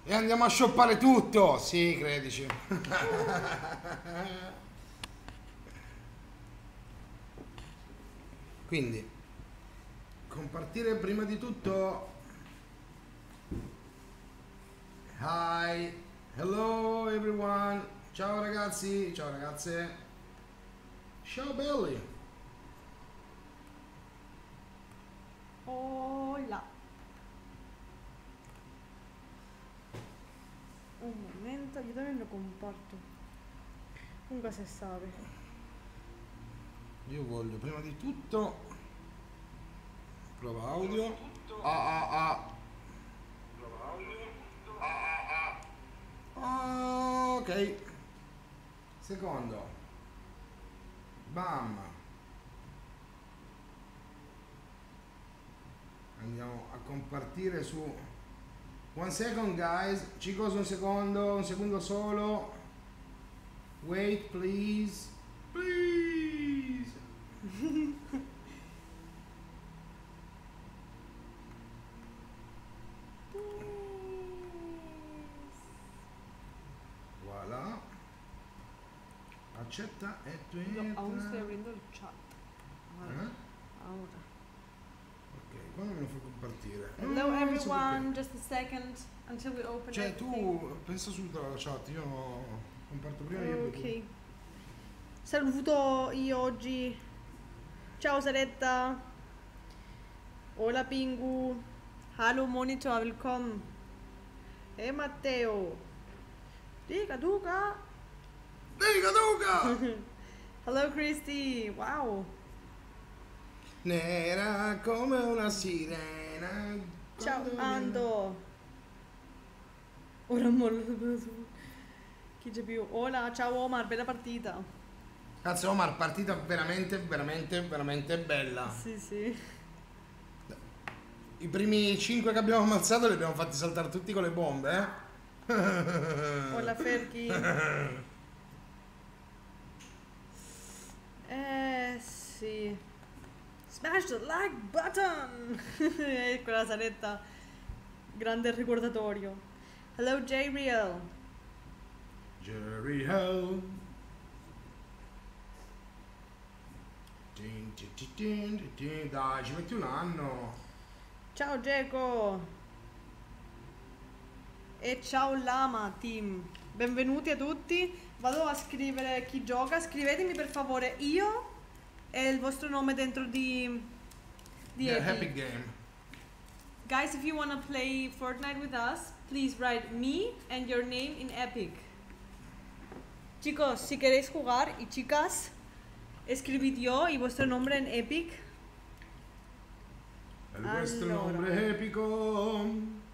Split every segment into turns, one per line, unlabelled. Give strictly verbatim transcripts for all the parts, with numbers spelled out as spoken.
E andiamo a shoppare tutto! Sì, credici. Quindi, compartire prima di tutto. Hi, hello everyone. Ciao ragazzi, ciao ragazze. Ciao belli.
Hola. Un momento, yo también lo comparto. Nunca se sabe.
Io voglio prima di tutto prova audio. Ah ah ah. Prova audio. Ah ah ah. Ok. Secondo. Bam. Andiamo a compartire su one second guys. Chicos, un secondo, un secondo solo. Wait please. Please. Voilà. Accetta e tu
Lo, aún estoy
entra.
abriendo el chat. Ahora.
Eh?
Ahora.
Ok, quando me lo fai compartire?
Hello
Mm,
everyone, just a second until we open
Cioè
everything.
tu pensa subito alla chat, io comparto prima io e poi
Ok. Saluto io oggi. Ciao Saretta. Hola Pingu. Hallo Monitor, willkommen. Hey Matteo. Dica Duca.
tu. Dica Duca!
Hello Christy. Wow.
Nera come una sirena.
Ciao
quando
Ando. Ora mollo su. Chi c'è più? Hola, ciao Omar, bella partita.
viene- Cazzo Omar, partita veramente, veramente, veramente bella.
Sì, sì.
I primi cinque che abbiamo ammazzato li abbiamo fatti saltare tutti con le bombe, eh?
Hola Ferchi. Eh sì. Smash the like button! E quella Saretta. Grande ricordatorio. Hello J-Real.
Jerry Hell. Tin, tin, tin, tin, tin. Dai, ci metti un anno.
Ciao Geco. E ciao Lama team. Benvenuti a tutti. Vado a scrivere chi gioca. Scrivetemi per favore io e il vostro nome dentro di, di
Yeah,
Epic.
Epic Game.
Guys, if you want to play Fortnite with us, please write me and your name in Epic. Chicos, si queréis jugar, y chicas, escribid yo y vuestro nombre en Epic.
Il vostro
Allora.
nome epico.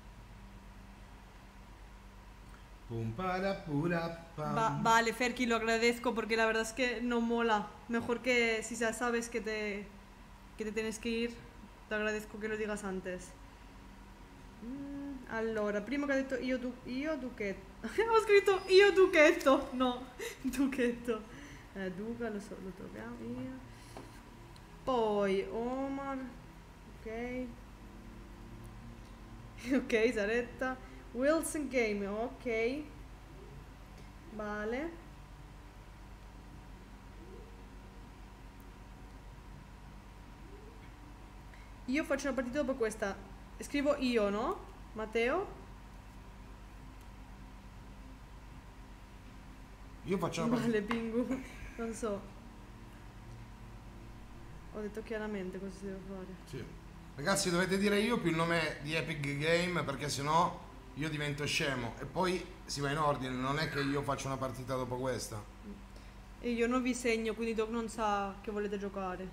Pum para pura pam.
Va- vale, Ferki, lo agradezco porque la verdad es que no mola. Mejor que si ya sabes que te, que te tienes que ir, te agradezco che lo digas antes. Mm, allora, primo che ha detto io, du- io Duchetto. Ho scritto io Duchetto. No, Duchetto. Eh, Duca, lo, so, lo troviamo io. Poi Omar. Ok. Ok, Saretta. Wilson Game, ok. Vale. Io faccio una partita dopo questa. Scrivo io, no? Matteo?
Io faccio una partita.
Vale, Pingu. Non so. Ho detto chiaramente cosa si deve fare.
Sì. Ragazzi, dovete dire io più il nome di Epic Game perché sennò io divento scemo e poi si va in ordine, non è che io faccio una partita dopo questa.
E io non vi segno, quindi Doc non sa che volete giocare.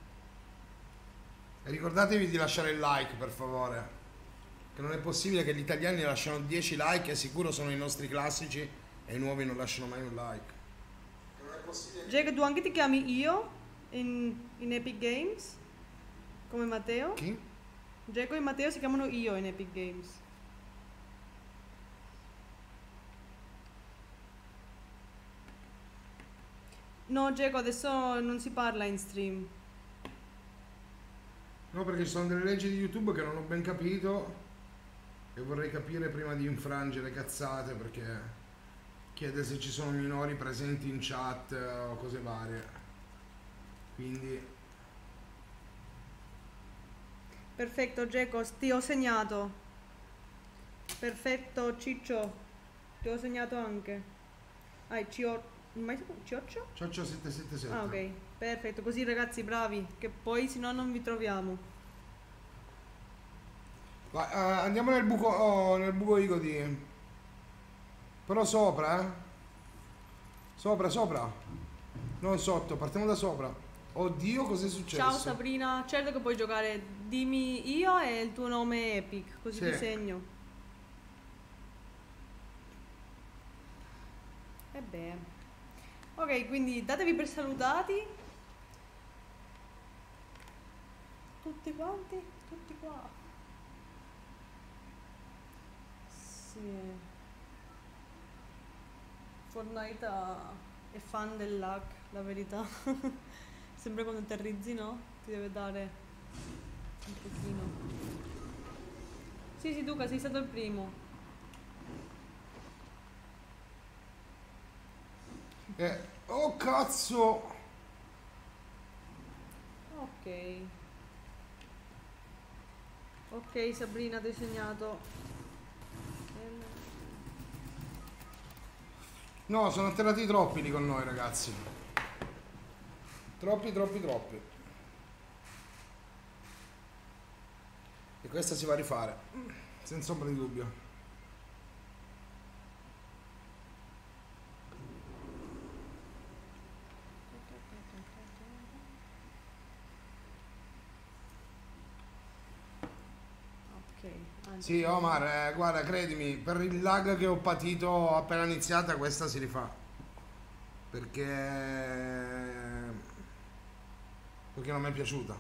E ricordatevi di lasciare il like, per favore. Che non è possibile che gli italiani lasciano dieci like e sicuro sono i nostri classici e i nuovi non lasciano mai un like. Non è possibile.
Jack, tu anche ti chiami io in, in Epic Games? Come Matteo?
Chi?
Jack e Matteo si chiamano io in Epic Games. No, Jack, adesso non si parla in stream.
No, perché ci sono delle leggi di YouTube che non ho ben capito. e vorrei capire prima di infrangere cazzate, perché chiede se ci sono minori presenti in chat o cose varie. Quindi
Perfetto, Geco, ti ho segnato. Perfetto, Ciccio, ti ho segnato anche. Ah, Cio... mai- Cioccio?
Cioccio sette sette sette.
Ah, ok, perfetto, così ragazzi bravi, che poi se no non vi troviamo.
Va, eh, andiamo nel buco, oh, nel buco Igodi. Però sopra, eh? Sopra, sopra. Non sotto, partiamo da sopra. Oddio, cos'è successo?
Ciao Sabrina, certo che puoi giocare, dimmi io e il tuo nome Epic, così
Sì.
ti segno. E beh. Ok, quindi datevi per salutati. Tutti quanti? Tutti qua. Sì. Fortnite ha- è fan del lag, la verità. Sempre quando terrizzi, no? Ti deve dare un pochino. Sì, sì, Duca, sei stato il primo.
Eh, oh cazzo!
Ok. Ok, Sabrina, ti ho segnato. Ehm,
No, sono atterrati troppi lì con noi, ragazzi. Troppi, troppi, troppi. E questa si va a rifare, senza ombra di dubbio.
Ok, anzi.
Sì, Omar, eh, guarda, credimi, per il lag che ho patito appena iniziata, questa si rifà. Perché... Perché non mi è piaciuta.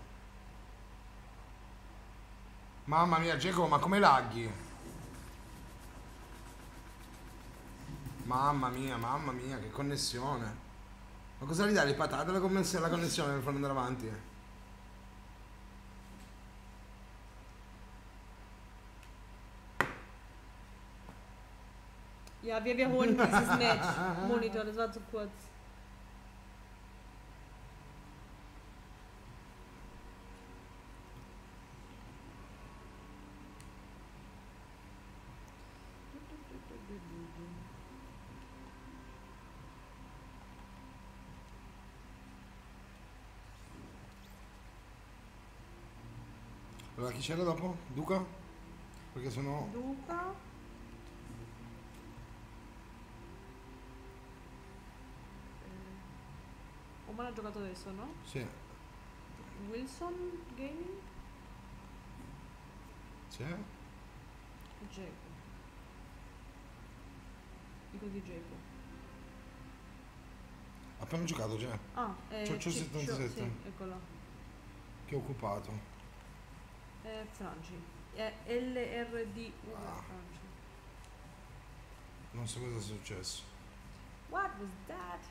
Mamma mia, Geco, ma come laghi? Mamma mia, mamma mia, che connessione. Ma cosa gli dai le patate alla connessione, alla connessione per farlo andare avanti? eh?
Ja, wir wiederholen dieses Match. Monitor, das war zu kurz.
Allora, chi c'era dopo? Duca? Perché sennò...
Duca. Eh, Omar ha giocato adesso, no?
Sì,
Wilson Gaming?
sì.
Geco. Dico di Geco.
Appena giocato già.
Ah, eh,
Cioccio
Ciccio,
settantasette.
sì, eccola.
Che ho occupato.
Eh, Franci. È L R D U
Ah.
Franci.
Non so cosa sia successo.
What was that?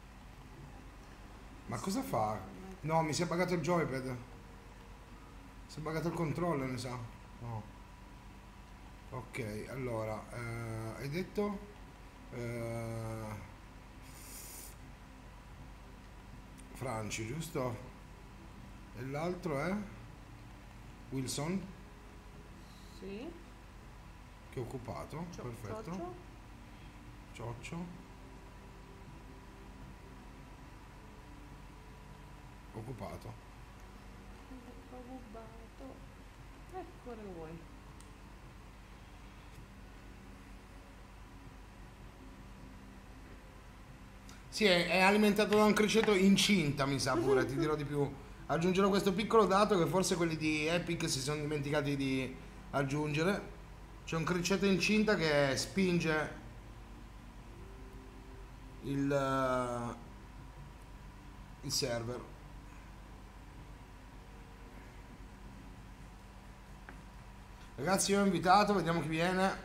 Ma cosa fa? No, mi si è buggato il joypad. Si è buggato il controller, mi sa. No. Ok, allora, eh, hai detto? Eh, Franci, giusto? E l'altro è? Wilson,
Sì.
che ho occupato.
Cio-
Perfetto.
Cioccio.
Cioccio. Occupato.
Rubato. Ecco che vuoi.
Sì, è, è alimentato da un criceto incinta, mi sa pure, ti dirò di più. Aggiungerò questo piccolo dato che forse quelli di Epic si sono dimenticati di aggiungere. C'è un criceto incinta che spinge il, eh, il server. Ragazzi, io ho invitato, vediamo chi viene.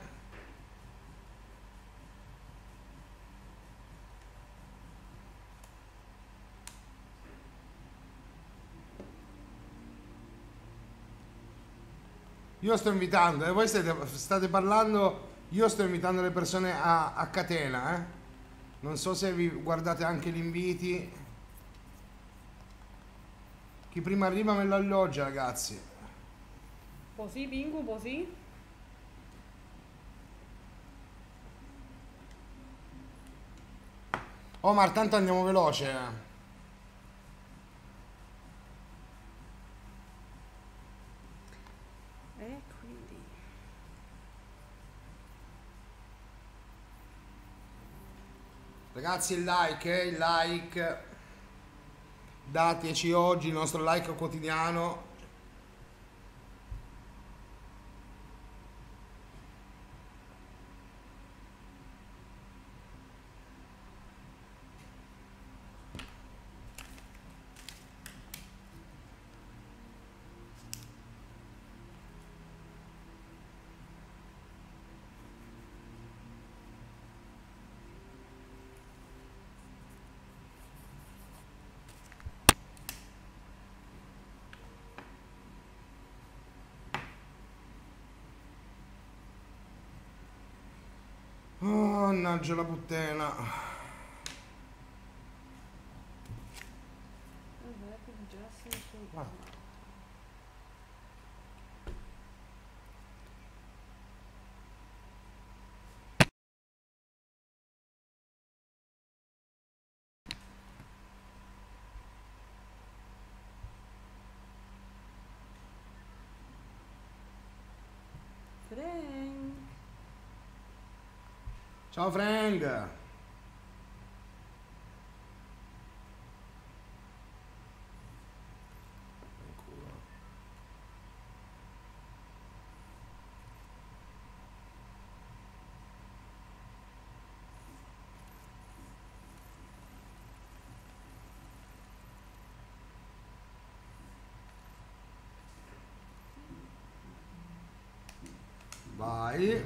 Io sto invitando, e eh, voi state, state parlando, io sto invitando le persone a, a catena, eh. Non so se vi guardate anche gli inviti. Chi prima arriva me lo alloggia, ragazzi.
Po' sì, Pingu, po' sì.
Omar, tanto andiamo veloce.
E quindi...
Ragazzi, il like, eh, il like. Dateci oggi il nostro like quotidiano. Oh, mannaggia la puttana. Ah.
Frank.
Ciao Frank. Vai.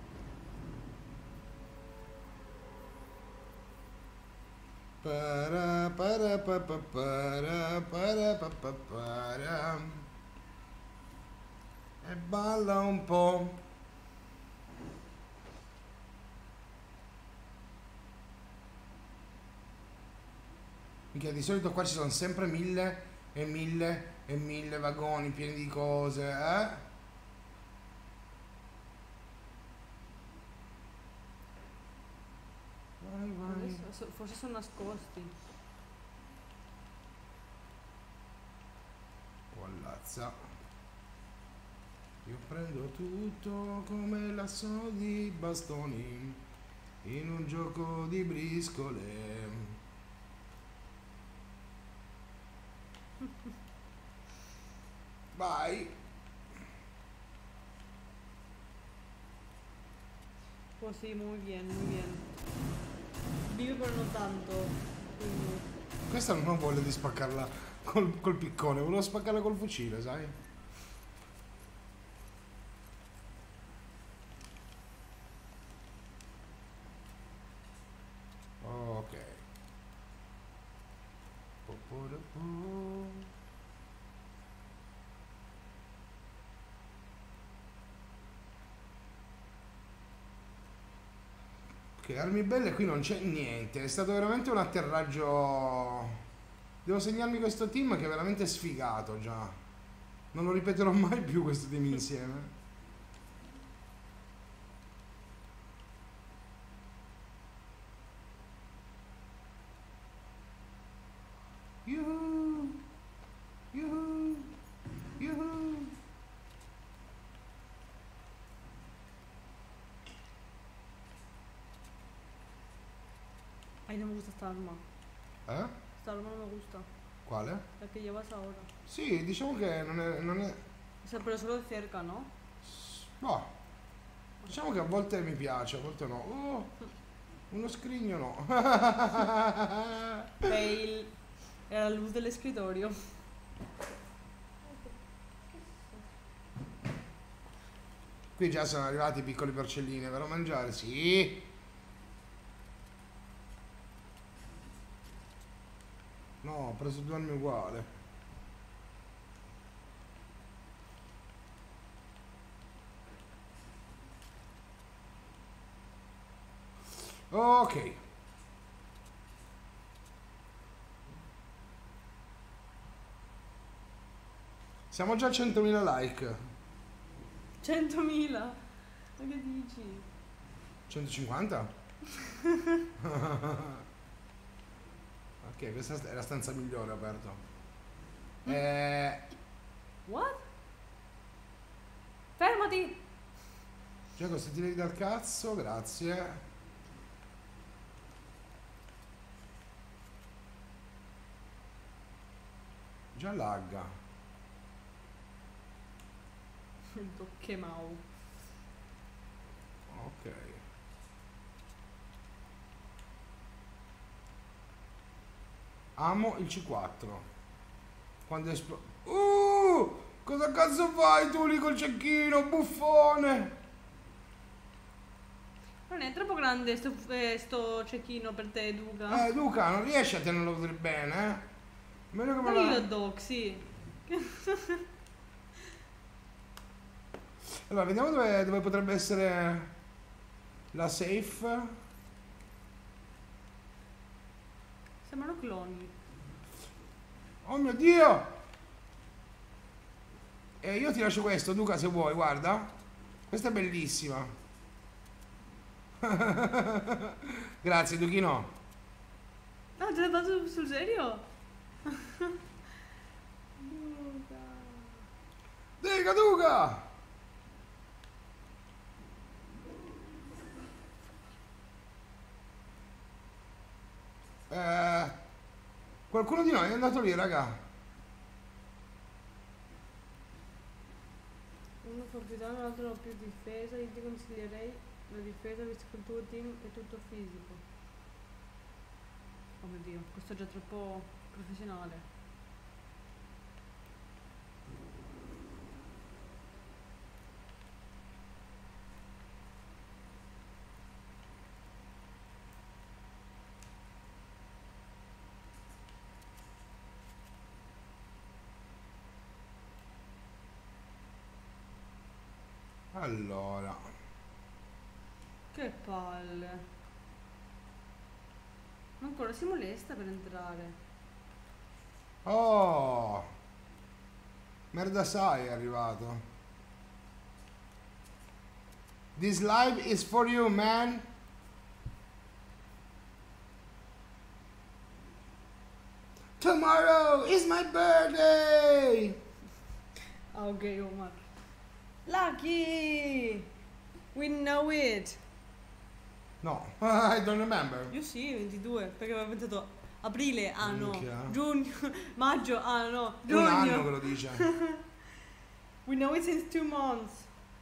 Para para pa pa para para pa pa para. E balla un po'. Minchia, di solito qua ci sono sempre mille e mille e mille vagoni pieni di cose, eh? Vai, vai.
Adesso, forse sono nascosti.
Wallazza. Io prendo tutto come l'asso di bastoni in un gioco di briscole. Vai.
Pues sí, muy bien, muy bien. Vive pero no tanto. Quindi...
Questa non ho voglia di spaccarla col, col piccone, volevo spaccarla col fucile, sai? Ok. Che armi belle, qui non c'è niente, è stato veramente un atterraggio. Devo segnarmi questo team che è veramente sfigato già. Non lo ripeterò mai più questo team insieme. Yuhu, yuhu, yuhu.
Ay, no me gusta esta arma.
Eh?
Esta arma no me gusta.
Quale?
La que llevas ahora.
Sì, diciamo che non è, non è...
O sea, pero solo de cerca, ¿no?
No. Diciamo che a volte mi piace, a volte no. Oh, uno scrigno no.
Fail. Era la luz del escritorio.
Qui già sono arrivati i piccoli porcellini, vero mangiare? Sì. No, ho preso due anni uguale. Ok. Siamo già a centomila like.
centomila? Ma che dici?
centocinquanta? Ok, questa è la stanza migliore aperto. Eh,
What? Fermati!
Giacomo, se ti levi dal cazzo, grazie. Già lagga.
Che mau.
Ok. Amo il C quattro. Quando esplo... Uh! Cosa cazzo fai tu lì col cecchino, buffone?
Non è troppo grande sto, eh, sto cecchino per te, Duca.
Eh, Luca, non riesci a tenerlo bene, eh? Meglio che me
Dagli
la...
l'hot dog, sì.
Allora, vediamo dove, dove potrebbe essere la safe.
Sembrano cloni.
Oh mio Dio! E io ti lascio questo, Luca, se vuoi, guarda. Questa è bellissima. Grazie, Duchino.
Ah, te l'hai fatto sul serio? Duca.
Dica, Duca! Eh, qualcuno di noi è andato lì, raga.
Uno fortitunato, l'altro ha più difesa. Io ti consiglierei la difesa visto che il tuo team è tutto fisico. Oh mio Dio, questo è già troppo professionale.
Allora.
Che palle. Ma ancora si molesta per entrare.
Oh! Merda sai è arrivato. This live is for you, man. Tomorrow is my birthday.
Ah, ok, Omar. Lucky! We know it!
No, I don't remember.
Io sì, ventidue, perché avevo pensato aprile, ah no,
Minchia.
giugno, maggio, ah no,
È un anno che
giugno.
lo dice.
We know it since two months.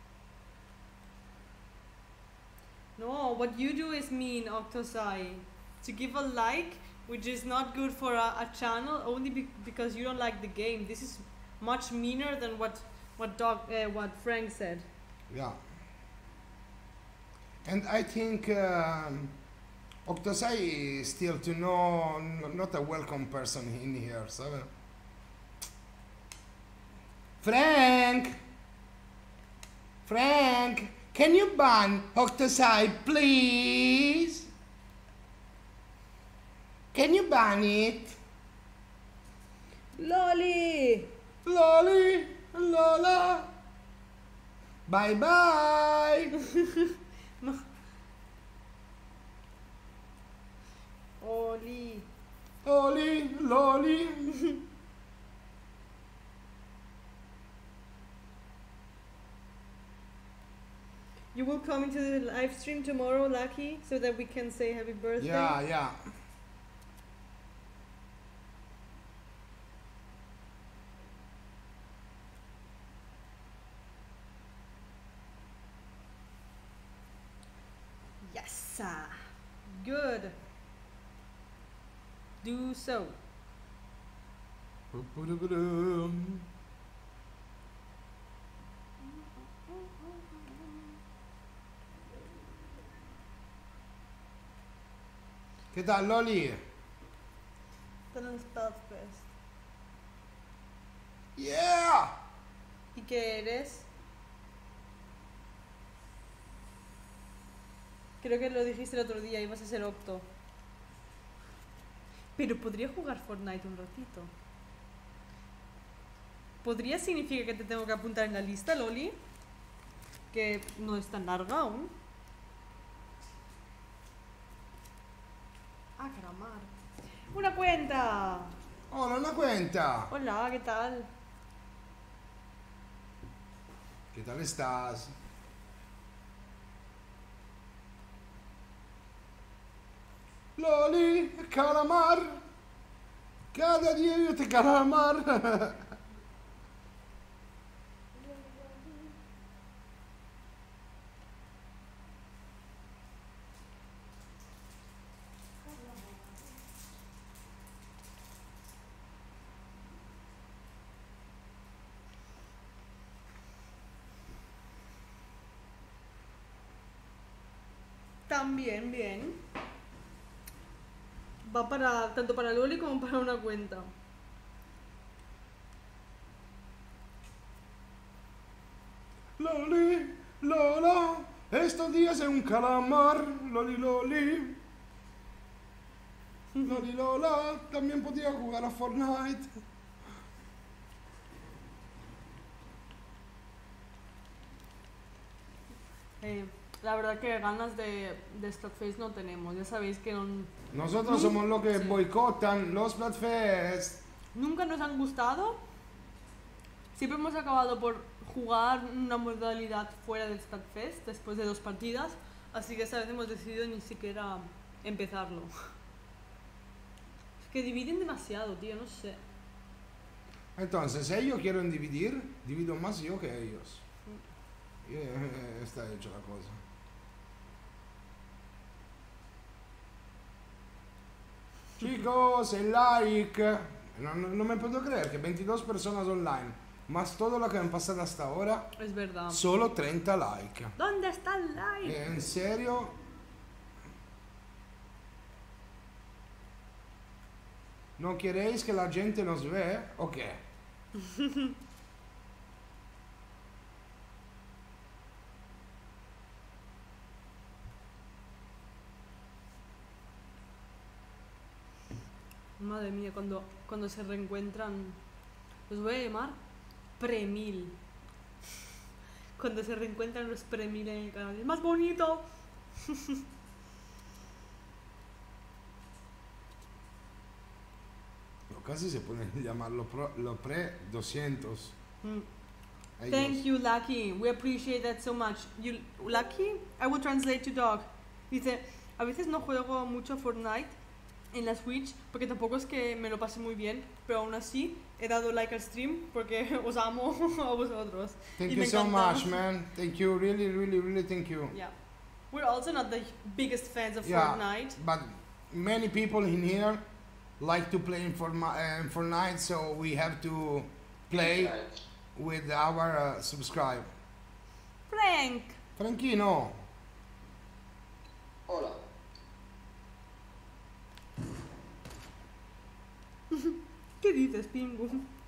No, what you do is mean, Octosai. To give a like, which is not good for a, a channel, only be because you don't like the game. This is much meaner than what what Doc, uh, what Frank said.
Yeah. And I think um, Octosai is still to know n- not a welcome person in here, so. Frank! Frank! Can you ban Octosai, please? Can you ban it?
Loli!
Loli! Lola! Bye bye!
Oli!
Loli! Loli!
You will come into the live stream tomorrow, Lucky, so that we can say happy birthday.
Yeah, yeah.
Yes. Good. Do so.
Bu-bu-du-bu-dum. ¿Qué tal, Loli?
Están en Spellfest.
Yeah!
¿Y qué eres? Creo que lo dijiste el otro día, ibas a ser Octo. Pero podría jugar Fortnite un ratito. ¿Podría significar que te tengo que apuntar en la lista, Loli? Que no es tan larga aún. Ah, caramar. ¡Una cuenta!
Hola, una cuenta.
Hola, ¿qué tal?
¿Qué tal estás? Loli, calamar. Cada día io te calamar.
También, bien. Va para tanto para Loli como para una cuenta.
Loli, Lola, estos días es un calamar. Loli, Loli. Loli, Lola, también podía jugar a Fortnite.
Eh, la verdad que ganas de, de Splatfest no tenemos. Ya sabéis que no,
Nosotros
Nun-
somos los que
sí.
boicotan los Splatfest.
nunca nos han gustado. Siempre hemos acabado por jugar una modalidad fuera del Splatfest después de dos partidas. Así que esta vez hemos decidido ni siquiera empezarlo. Es que dividen demasiado, tío, no sé.
Entonces, ellos quieren dividir, divido más yo que ellos. Y eh, está hecho la cosa. Chicos, el like. No, no, no me puedo creer que veintidós personas online, más todo lo que han pasado hasta ahora,
Es verdad.
solo treinta likes.
¿Dónde está el like?
¿En serio? ¿No queréis que la gente nos vea o qué?
Madre mía, cuando, cuando se reencuentran, los voy a llamar Premil. Cuando se reencuentran los Premil en el canal, es más bonito.
No, casi se pueden llamar los pro- los pre doscientos.
Mm.
Ellos.
Thank you, Lucky. We appreciate that so much. You, Lucky, I will translate to dog. Dice, a veces no juego mucho Fortnite en la Switch porque tampoco es que me lo pase muy bien, pero aún así he dado like al stream porque os amo a vosotros.
Thank
Y
you
me
so
encanta.
much, man. Thank you, really, really, really thank you.
Yeah. We're also not the biggest fans of
Yeah,
Fortnite.
but many people in here like to play in Fortnite, uh, Fortnite, so we have to play with our uh, subscribe.
Frank,
Franchino,
Hola.
¿qué dices, Pingu?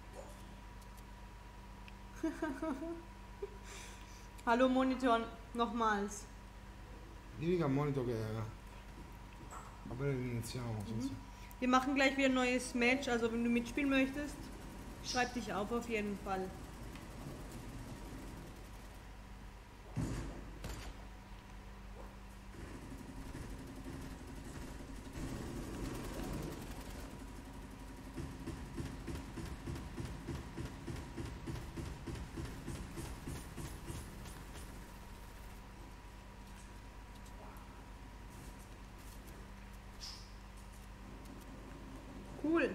Hallo Monitor, nochmals.
digli al monito che aber iniziamo. senza-
Wir machen gleich wieder ein neues Match, also wenn du mitspielen möchtest, schreib dich auf auf jeden Fall. Cool.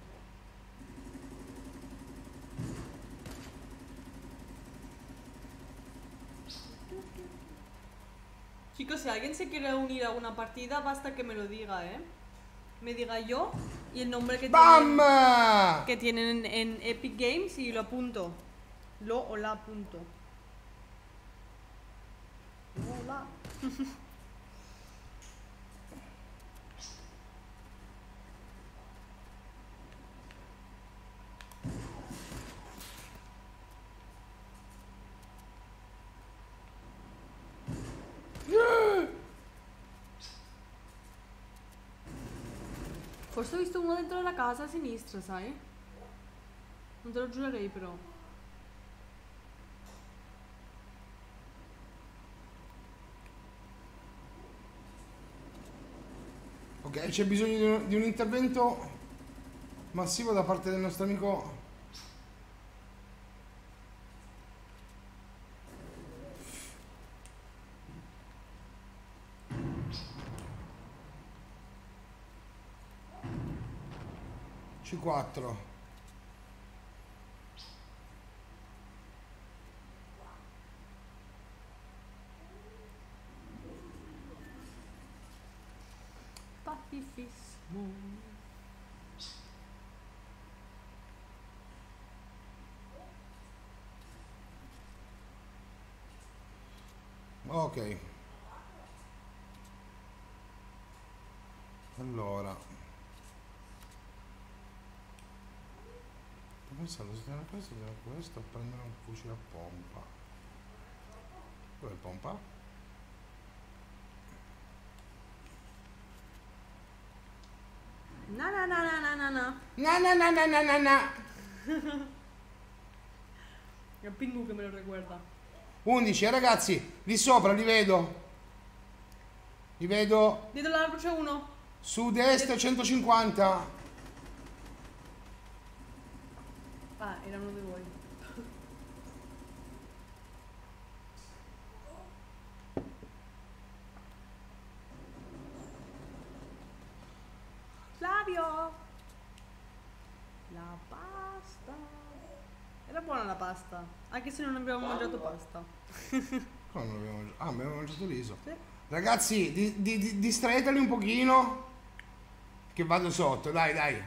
Chicos, si alguien se quiere unir a una partida, basta que me lo diga, ¿eh? Me diga yo y el nombre que tienen,
Bam!
que tienen en Epic Games y lo apunto. Lo o la apunto. Lo o la. Forse ho visto uno dentro la casa a sinistra, sai? Non te lo giurerei però.
Ok, c'è bisogno di un, di un intervento massivo da parte del nostro amico. C quattro.
Pacifismo.
Ok. Allora. Sto pensando se tiene questo, tiene questo, a prendere un fucile a pompa. Dov'è il pompa?
Na na na na na na na.
Na na na na na na na.
È il Pingu che me lo recuerda.
undici, eh, ragazzi, lì sopra li vedo. Li vedo
Dietro l'albero c'è uno.
sud-est centocinquanta.
Ah, era uno di voi. Flavio! La pasta. Era buona la pasta, anche se non abbiamo mangiato pasta.
Come non abbiamo mangiato? Ah, abbiamo mangiato riso.
Sì.
Ragazzi, di, di, di, distraeteli un pochino. Che vado sotto, dai, dai.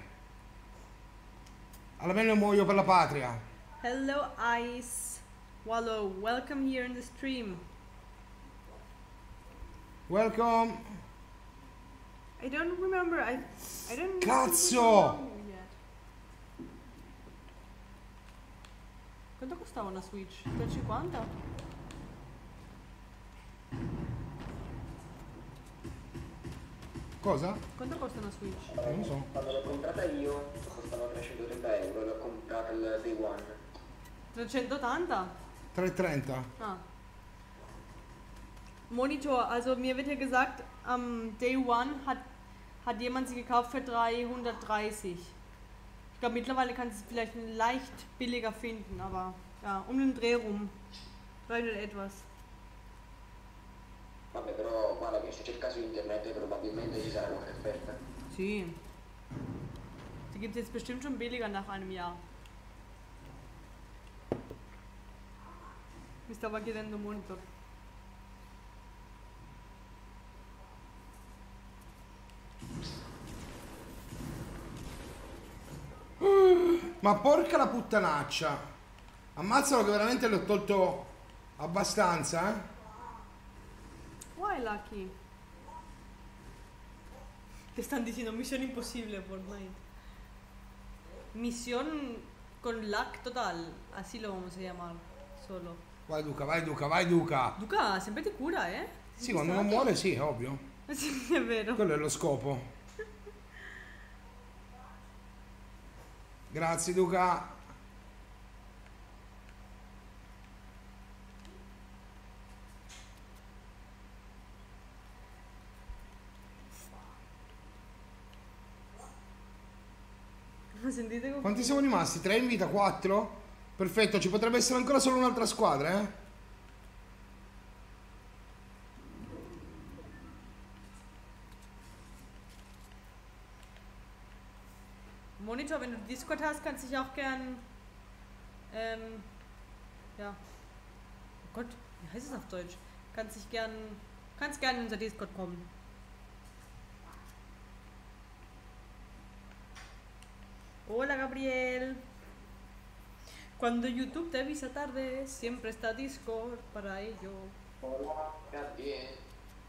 Almeno muoio per la patria.
Hello Ice Wallow, welcome here in the stream.
Welcome.
I don't remember, I, I don't
Cazzo!
Quanto costava una Switch? tre e cinquanta?
Cosa?
Quanto costa una Switch?
Non lo so.
Quando l'ho comprata io costava trecentotrenta euro, l'ho comprata il day one.
trecentottanta?
tre e trenta.
Ah. Monitor, also mir wird ja gesagt, am Day One hat, hat jemand sie gekauft für dreihundertdreißig. Ich glaube mittlerweile kannst du es vielleicht leicht billiger finden, aber ja, um den Dreh rum. dreihundert etwas.
Vabbè, però guarda che se cerca su internet probabilmente ci sarà qualche offerta.
Sí. Die gibt es jetzt bestimmt schon billiger nach einem Jahr. Mi stava chiedendo monitor.
Ma porca la puttanaccia. Ammazzalo che veramente l'ho tolto abbastanza, eh.
Why Lucky? Te están diciendo misión imposible Fortnite. Misión con lag total, así lo vamos a llamar, solo.
Vai Duca, vai Duca, vai Duca.
Duca, sempre ti cura, eh?
Sì, quando non muore sì, ovvio.
Sì, è vero.
Quello è lo scopo. Grazie Duca.
Sentite come...
Quanti siamo rimasti? tre in vita? quattro? Perfetto, ci potrebbe essere ancora solo un'altra squadra, eh?
Monitor, wenn du Discord hast, kannst du dich auch gern. Ähm. Ja. Oh Gott, wie heißt es auf Deutsch? Kannst dich gern. Kannst gern in unser Discord kommen. Hola Gabriel. Cuando YouTube te avisa tarde, siempre está Discord para ello.
Hola, Gabriele.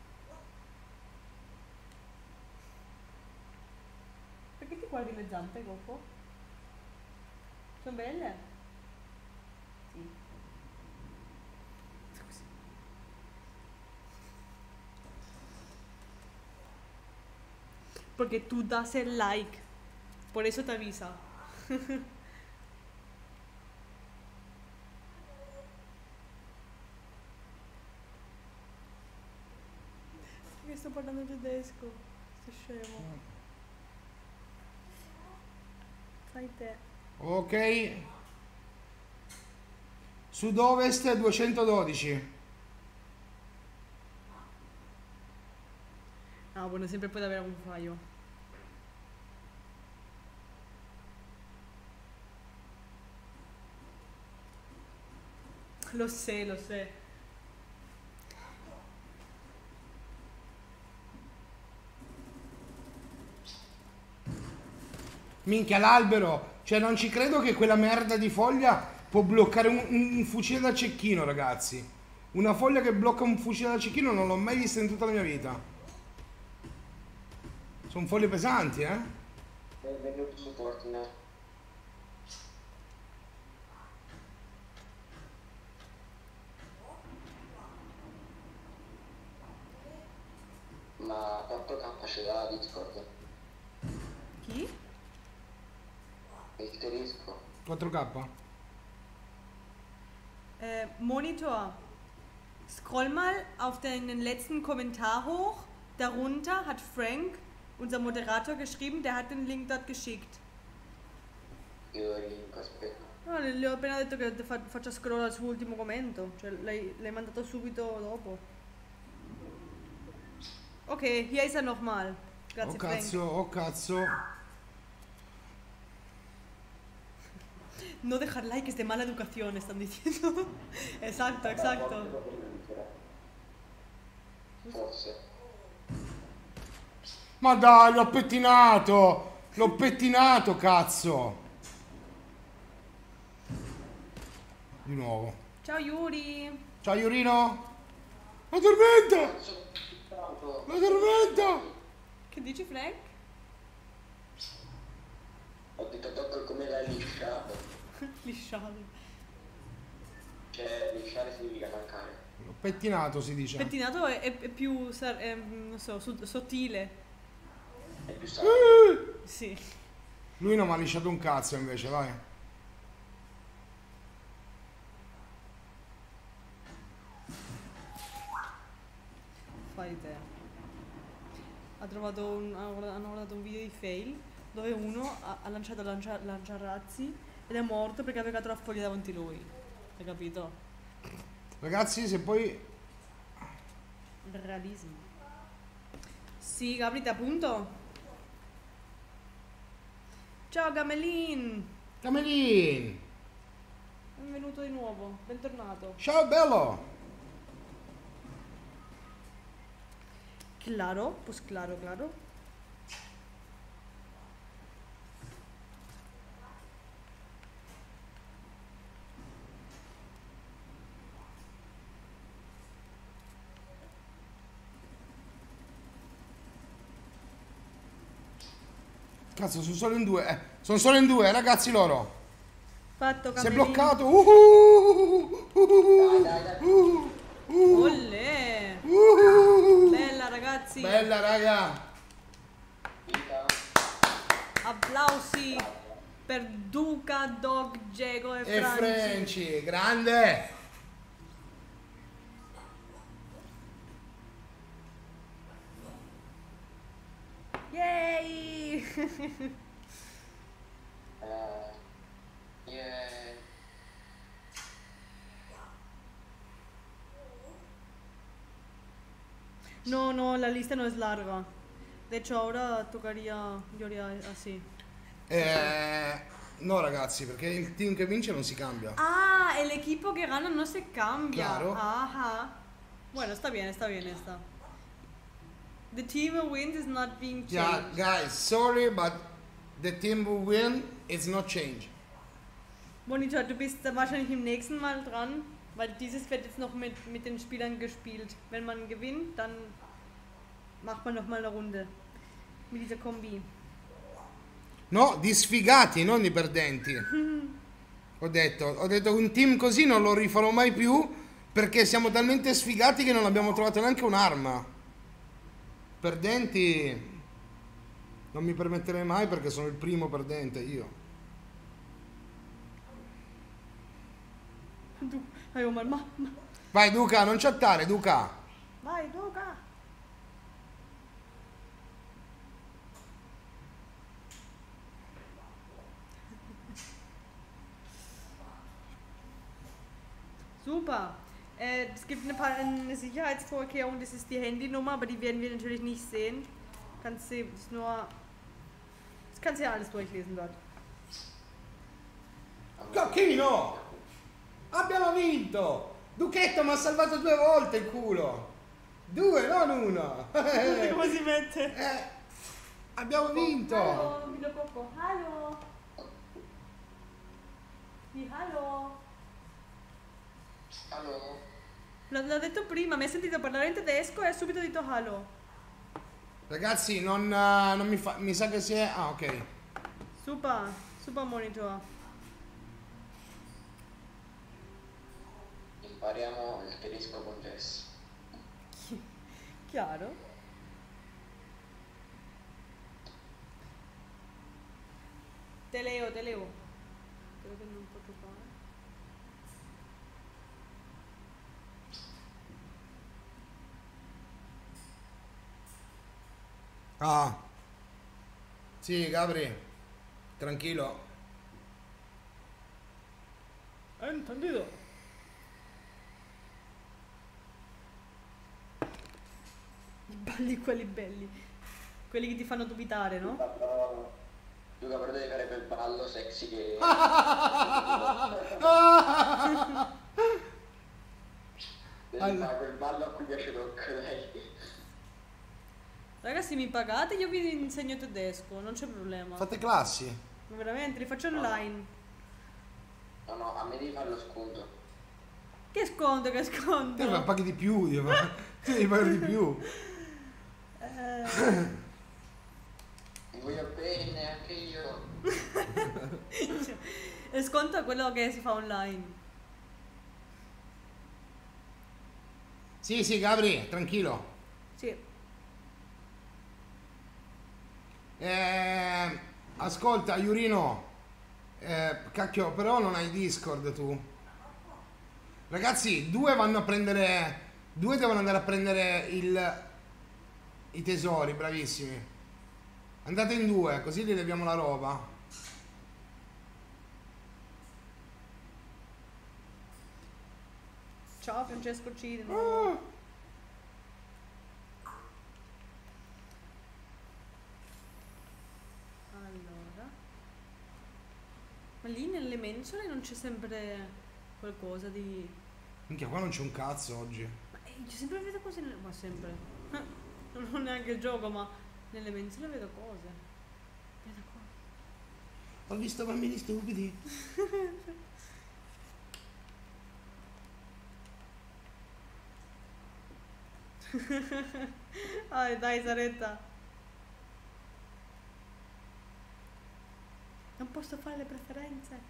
Perché ti guardi le zampe, Goffo? Sono belle? Sì. Scusi. porque tú das el like. Por eso te avisa. Che sto parlando tedesco, sto scemo. Fai te.
Ok. Sud-ovest duecentododici.
Ah, bueno, siempre puede haber algún fallo. Lo sé, lo sé.
Minchia, l'albero. Cioè, non ci credo che quella merda di foglia può bloccare un, un fucile da cecchino, ragazzi. Una foglia che blocca un fucile da cecchino non l'ho mai vista in tutta la mia vita. Sono foglie pesanti, eh?
Benvenuto su Fortnite. Ma quanto K c'è da Discord?
Chi?
Il tedesco.
quattro K?
Äh, Monitor. Scroll mal auf den letzten Kommentar hoch. Darunter hat Frank, unser Moderator, geschrieben, der hat den Link dort geschickt.
Io il link, aspetta.
No, le, le ho appena detto che fa- faccia scroll al suo ultimo commento. Cioè, l'hai, l'hai mandato subito dopo. Ok, hier ist er nochmal.
Oh
Grazie, Frank.
cazzo, oh cazzo.
No dejar like es de mala educación, están diciendo. Exacto, exacto.
Forse.
Ma dai, l'ho pettinato! L'ho pettinato, cazzo! Di nuovo.
Ciao Yuri.
Ciao, Iurino! La tormenta! La tormenta!
Che dici, Frank?
Ho detto tocco come l'hai lisciato.
Lisciato.
Cioè, lisciare significa taccare.
L'ho pettinato, si dice.
Pettinato è, è- è più, sar- è, non so, su- sottile.
È più sano.
Eh!
Sì.
Lui non mi ha lisciato un cazzo, invece, vai.
Fai te. Ha trovato un, ha guarda- hanno guardato un video di fail dove uno ha, ha lanciato lancia, lanciarazzi ed è morto perché aveva la foglia davanti a lui. Hai capito?
Ragazzi, se poi...
Realismo. Sì, Gabri, ti appunto. Ciao Gamelin!
Camelin!
Benvenuto di nuovo, bentornato.
Ciao, bello!
Claro, pues claro, claro.
Cazzo, sono solo in due. Eh, sono solo in due, ragazzi, loro.
Fatto
Si è
Gamelin.
bloccato. Uhuh, uhuh,
Dai, dai, dai.
uhuh, uhuh,
Ollè!
uhuh.
Bella ragazzi!
Bella, raga.
Mica.
Applausi per Duca, Dog, Diego e,
E
Franci.
Frenci, grande.
Yay!
Eh, yeah.
No, no, la lista no es larga. De hecho, ahora tocaría, yo haría así.
Eh, no, ragazzi, perché il team che vince non si cambia.
Ah, el equipo que gana no se cambia.
Claro.
Ajá. Bueno, está bien, está bien esta. The team who wins is not being changed.
Yeah, guys, sorry, but the team who win is not change.
Monitor, du bist dann wahrscheinlich im nächsten Mal dran, weil dieses wird jetzt noch mit, mit den Spielern gespielt. Wenn man gewinnt, dann macht man noch mal eine Runde mit dieser Kombi.
No, di sfigati, non di perdenti. Ho detto, ho detto un team così non lo rifarò mai più perché siamo talmente sfigati che non abbiamo trovato neanche un'arma. Perdenti. Non mi permetterei mai perché sono il primo perdente io.
Du, hai Omar, ma, ma.
Vai Duca, non chattare, Duca.
Vai, Duca. Super. Äh, es gibt eine, Pa- eine Sicherheitsvorkehrung, das ist die Handynummer, aber die werden wir natürlich nicht sehen. Kannst du das nur. Das kannst du ja alles durchlesen dort.
Cocchino! Abbiamo vinto! Duchetto mi ha salvato due volte il culo! Due, non uno!
Come si mette?
Eh, abbiamo vinto!
Hallo, wieder Coco. Hallo. Sì, hallo.
Allo?
L'ho, l'ho detto prima, mi ha sentito parlare in tedesco e ha subito detto hallo.
Ragazzi, non, eh, non mi fa... mi sa che si è... Ah, ok.
Super, super Monitor.
Impariamo il tedesco con Jess.
Chiaro. Te leo, te leo. Creo che non posso fare.
Ah. Sì, Gabri. Tranquillo.
Hai entendido? I balli quelli belli. Quelli che ti fanno dubitare, no?
Luca, però devi fare quel ballo sexy che... devi
Allora.
fare quel ballo a cui piace Doc, dai.
Ragazzi, mi pagate? Io vi insegno tedesco, non c'è problema.
Fate classi.
Ma veramente, li faccio online.
No, no, a me devi fare lo sconto.
Che sconto, che
Te
sconto?
ma paghi di più, io, ma... Ti devi pagare di più.
Eh,
Mi voglio bene, anche io.
il sconto è quello che si fa online.
Sì, sì, Gabri, tranquillo.
Sì.
Eh, ascolta, Iurino. Eh, cacchio, però non hai Discord tu. Ragazzi, due vanno a prendere... Due devono andare a prendere il... i tesori, bravissimi. Andate in due, così li leviamo la roba.
Ciao Francesco C.
Ah.
Allora. Ma lì nelle mensole non c'è sempre qualcosa di...
Minchia, qua non c'è un cazzo oggi.
Ma eh, io sempre vedo cose nelle... Ma sempre. Non ho neanche il gioco, ma nelle mensole vedo cose. Vedo cose.
Ho visto bambini stupidi.
Ah, dai, Saretta. Non posso fare le preferenze.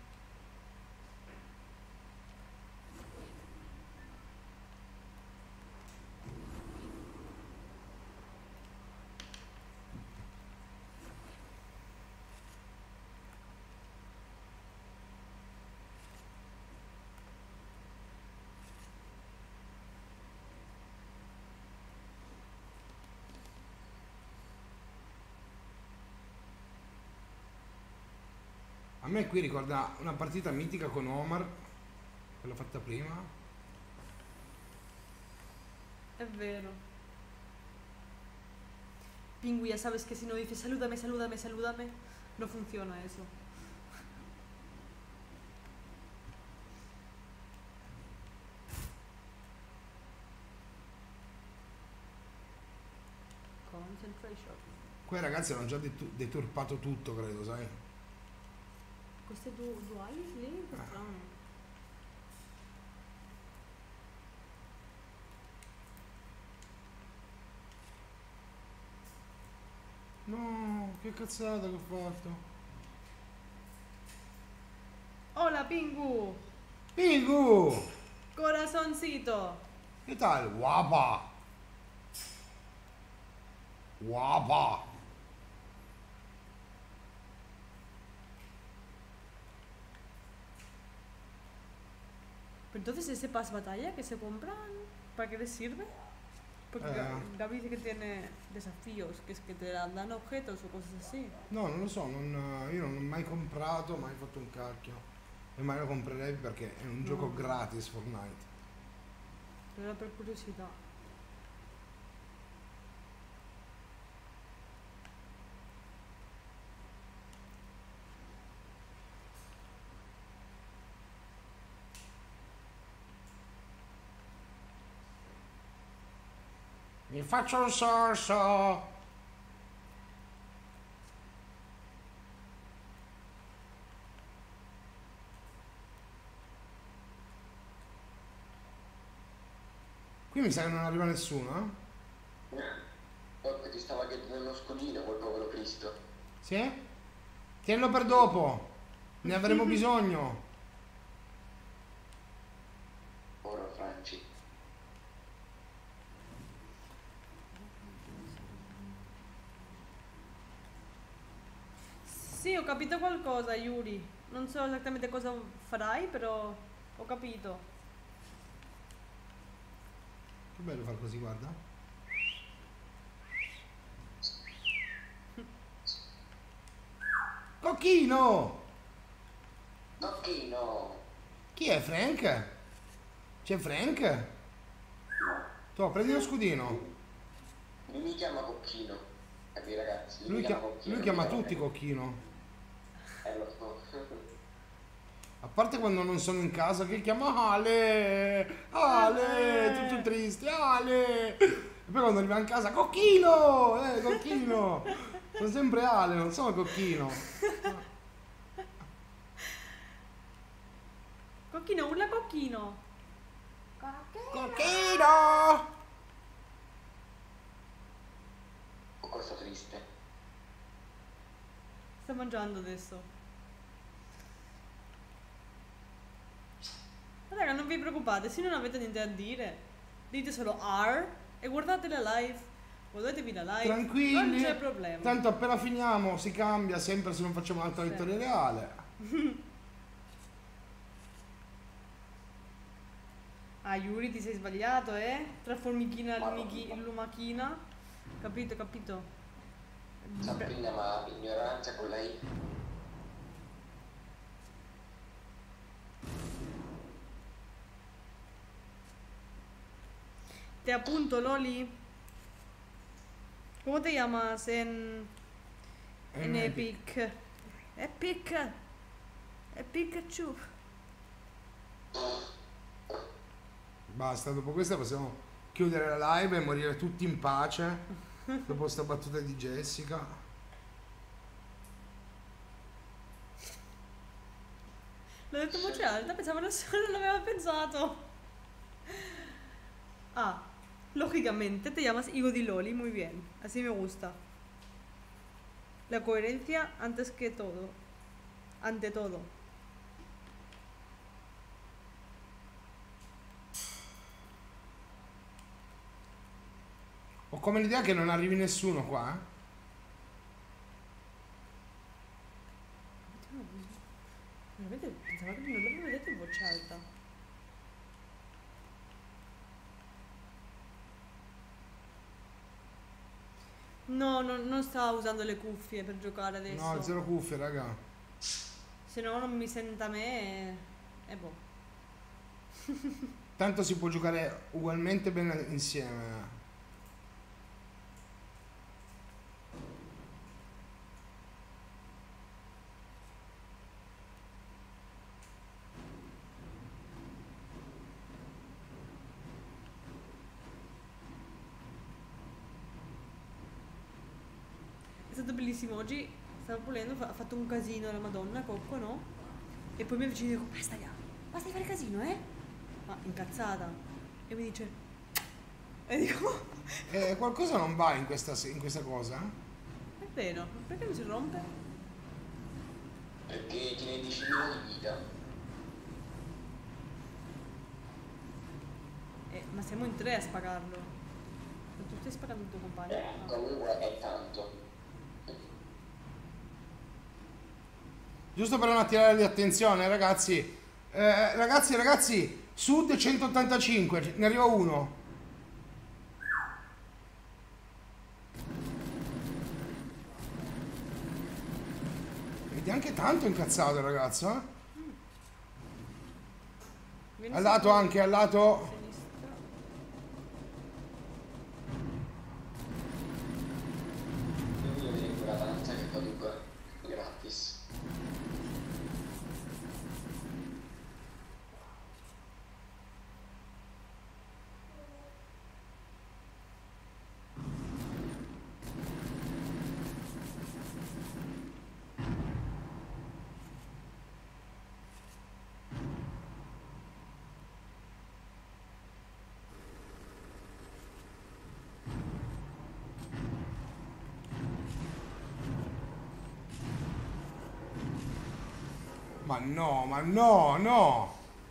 A me qui ricorda una partita mitica con Omar, che l'ho fatta prima.
È vero. Pingu, ya sabes que si no dices salúdame, salúdame, salúdame, no funciona eso. Concentration.
Qua i ragazzi hanno già detu- deturpato tutto, credo, sai?
Queste du- duali lì, che strano.
No, che cazzata che ho fatto.
Hola, Pingu!
Pingu!
Corazoncito!
Che tal? Guapa! Guapa!
Entonces, ese pas batalla que se compran, ¿para qué les sirve? Porque
Eh.
Gaby dice que tiene desafíos, que es que te dan objetos o cosas así.
No, non lo so, non, io non ho mai comprato, mai fatto un cacchio. E mai lo comprerei perché è un
No.
gioco gratis Fortnite.
Pero per curiosità.
Mi faccio un sorso! Qui mi sa che non arriva nessuno, eh?
Porco, ti stava chiedendo nello scudino quel povero Cristo.
Sì? Tienilo per dopo! Ne avremo bisogno!
Ora Franci.
Sì, ho capito qualcosa, Yuri. Non so esattamente cosa farai, però ho capito.
Che bello far così, guarda. Cocchino!
Cocchino!
Chi è Frank? C'è Frank? Tu, prendi lo scudino.
Lui mi chiama Cocchino. Capi ragazzi? Lui,
Lui,
mi
chia-
chiama Cocchino.
lui chiama
mi
tutti
Frank.
Cocchino.
Eh, lo so.
A parte quando non sono in casa che chiama Ale! Ale! Tutto triste, Ale! E poi quando arriva in casa, Cocchino! Eh, Cocchino! Sono sempre Ale, non sono Cocchino.
Cocchino, urla Cocchino.
Cocchino!
Cosa triste.
Sta mangiando adesso. Ma raga, non vi preoccupate, se non avete niente da dire, dite solo R e guardate la live. Guardatevi la live.
Tranquilli.
Non c'è problema.
Tanto appena finiamo si cambia sempre se non facciamo un'altra
Sì.
vittoria reale.
Ah, Yuri, ti sei sbagliato, eh? Tra formichina e lumichi- lumachina. Capito, capito.
Sabrina, ma ignoranza con lei.
Te apunto, Loli. ¿Cómo te llamas en, en Epic? Epic. Epic Pikachu.
Basta, dopo questa possiamo chiudere la live e morire tutti in pace. Dopo sta battuta di Jessica.
L'ho detto a voce alta, pensavo nessuno non aveva pensato. Ah, lógicamente te llamas Higo di Loli, muy bien. Así me gusta. La coherencia antes que todo. Ante todo.
Ho come l'idea che non arrivi nessuno qua, eh?
Veramente pensavo che non l'avevo detto in voce alta. No, no, non sta usando le cuffie per giocare adesso.
No, zero cuffie, raga.
Se no non mi senta me e... e boh.
Tanto si può giocare ugualmente bene insieme.
È stato bellissimo oggi, stavo pulendo, fa- ha fatto un casino la Madonna, Cocco, no? E poi mi avvicino e dico, basta ya, basta di fare casino, eh? Ma incazzata. E mi dice, e dico,
Eh, qualcosa non va in questa, in questa cosa?
è vero, perché non si rompe?
Perché tiene dieci milioni di vita.
Eh, ma siamo in tre a spagarlo. Ma tu stai spagando il tuo compagno?
Eh,
No.
comunque è tanto.
Giusto per non attirare di attenzione, ragazzi. Eh, ragazzi, ragazzi, Sud centottantacinque, ne arriva uno. Vedi anche tanto incazzato il ragazzo, eh?
Vieni
Al lato
sotto.
anche, al lato.
Sinistra.
Io voglio vedere quella danza che fa dunque gratis.
Ma no, ma no, no.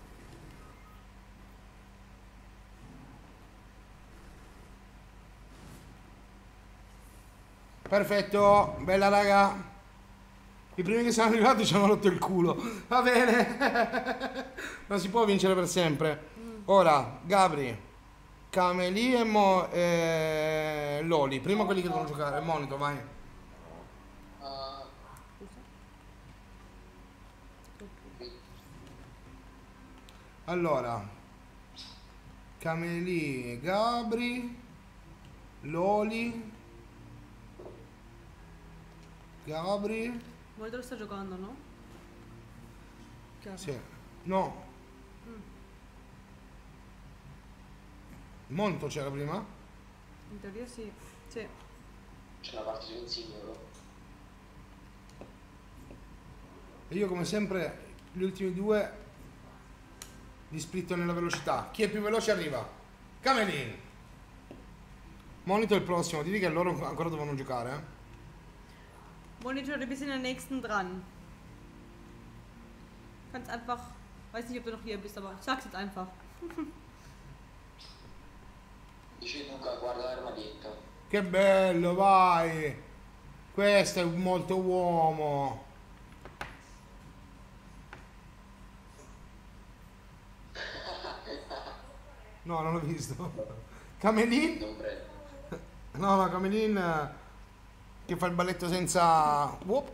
Perfetto, bella raga. I primi che sono arrivati ci hanno rotto il culo. Va bene. Non si può vincere per sempre. Ora, Gabri, Cameli e, Mo- e Loli. Prima quelli che devono giocare. Monito, vai.
Ah,
Allora, Cameli, Gabri, Loli, Gabri,
Molto lo sta giocando, no? Chiaro.
sì, no, Monto c'era prima?
In teoria sì. Sì.
c'è una parte su Insignolo.
E io come sempre gli ultimi due li splitto nella velocità. Chi è più veloce arriva. Camelin. Monito è il prossimo, digli che loro ancora devono giocare, eh.
Monitor, du bist in der nächsten dran. Kannst einfach, weiß nicht, ob du noch hier bist, aber sag's jetzt einfach.
Dice Luca, guarda l'armadietto.
Che bello, vai. Questo è molto uomo. No, non l'ho visto. Camelin?
Non prendo.
No, no, Camelin eh, che fa il balletto senza... Whoop.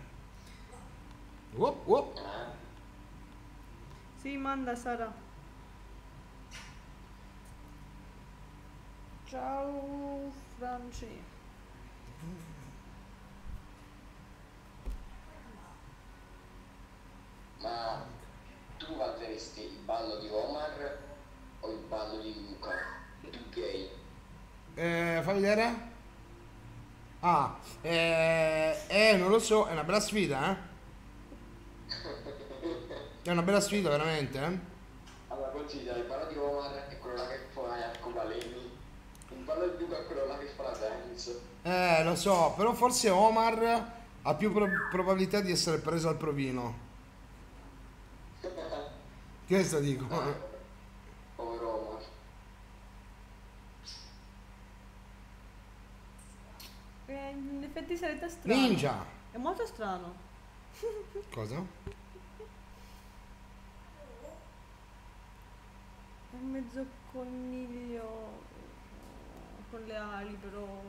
Whoop, whoop.
Ah,
Sì, manda Sara. Ciao Franci.
ma tu valuteresti il ballo di Omar o il ballo di Luca? Tu gay.
Eh, fammi vedere. Ah, eh, eh, non lo so, è una bella sfida, eh. È una bella sfida, veramente, eh.
Allora considera il ballo di Omar è quello là che fa l'arcobaleni, il ballo di Luca è quello là che fa la dance.
Eh, lo so, però forse Omar ha più pro- probabilità di essere preso al provino. Questo dico.
Povero Omar.
Eh, in effetti sarebbe strano.
Ninja.
È molto strano.
Cosa?
È mezzo coniglio con le ali, però.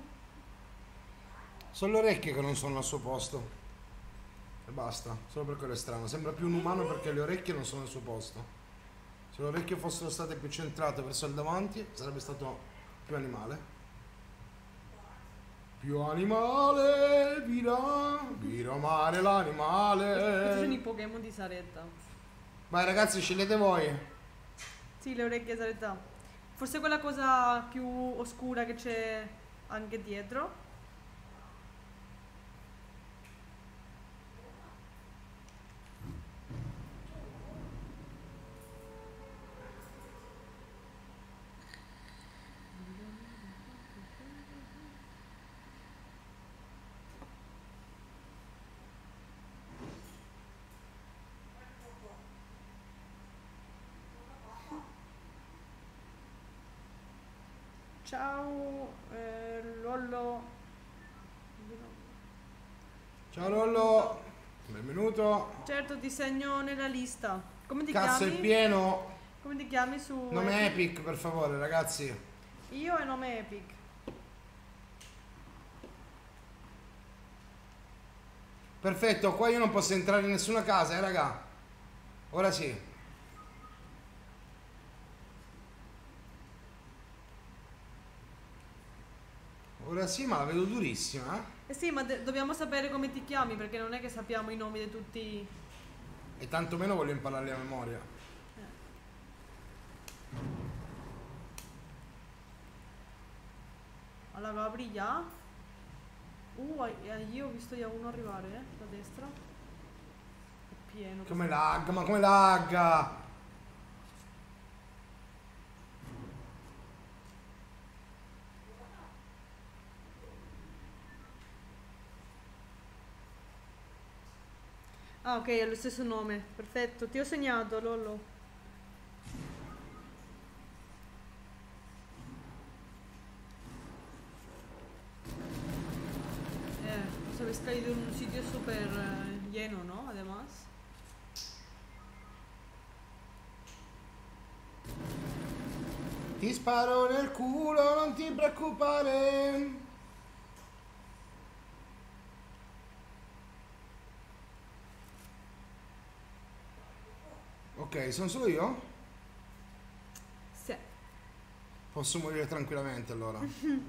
Sono le orecchie che non sono al suo posto. E basta, solo per quello è strano. Sembra più un umano perché le orecchie non sono al suo posto. Se le orecchie fossero state più centrate verso il davanti, sarebbe stato più animale. Più animale, vira, vira mare
Questi sono i
l'animale.
Pokémon di Saretta.
Vai ragazzi, scegliete voi.
Sì, le orecchie Saretta. Forse quella cosa più oscura che c'è anche dietro. Ciao, eh, Lollo.
Ciao Lollo, benvenuto.
Certo, ti segno nella lista. Come ti
Cazzo è
chiami?
pieno.
Come ti chiami su
Nome Epic, per favore, ragazzi.
Io e nome Epic.
Perfetto, qua io non posso entrare in nessuna casa, eh, raga. Ora sì. Ora sì, ma la vedo durissima, eh.
Eh sì, ma de- dobbiamo sapere come ti chiami perché non è che sappiamo i nomi di tutti.
E tantomeno voglio impararli a memoria.
Allora, apri già. Uh, eh, io ho visto già uno arrivare, eh, da destra. È pieno.
Come lagga, ma come lagga?
Ah, ok, è lo stesso nome. Perfetto, ti ho segnato, Lollo. Eh, sabes que hay de un sitio súper eh, lleno, ¿no? Además.
Ti sparo nel culo, non ti preoccupare. Ok, sono solo io?
Sì.
Posso morire tranquillamente allora.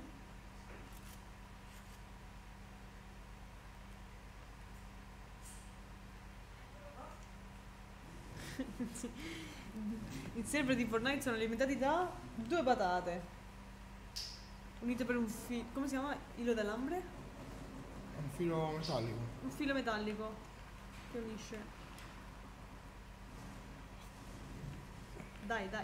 I server di Fortnite sono alimentati da due patate. Unite per un filo. Come si chiama? Hilo d'alambre?
Un filo metallico.
Un filo metallico che unisce. Dai, dai.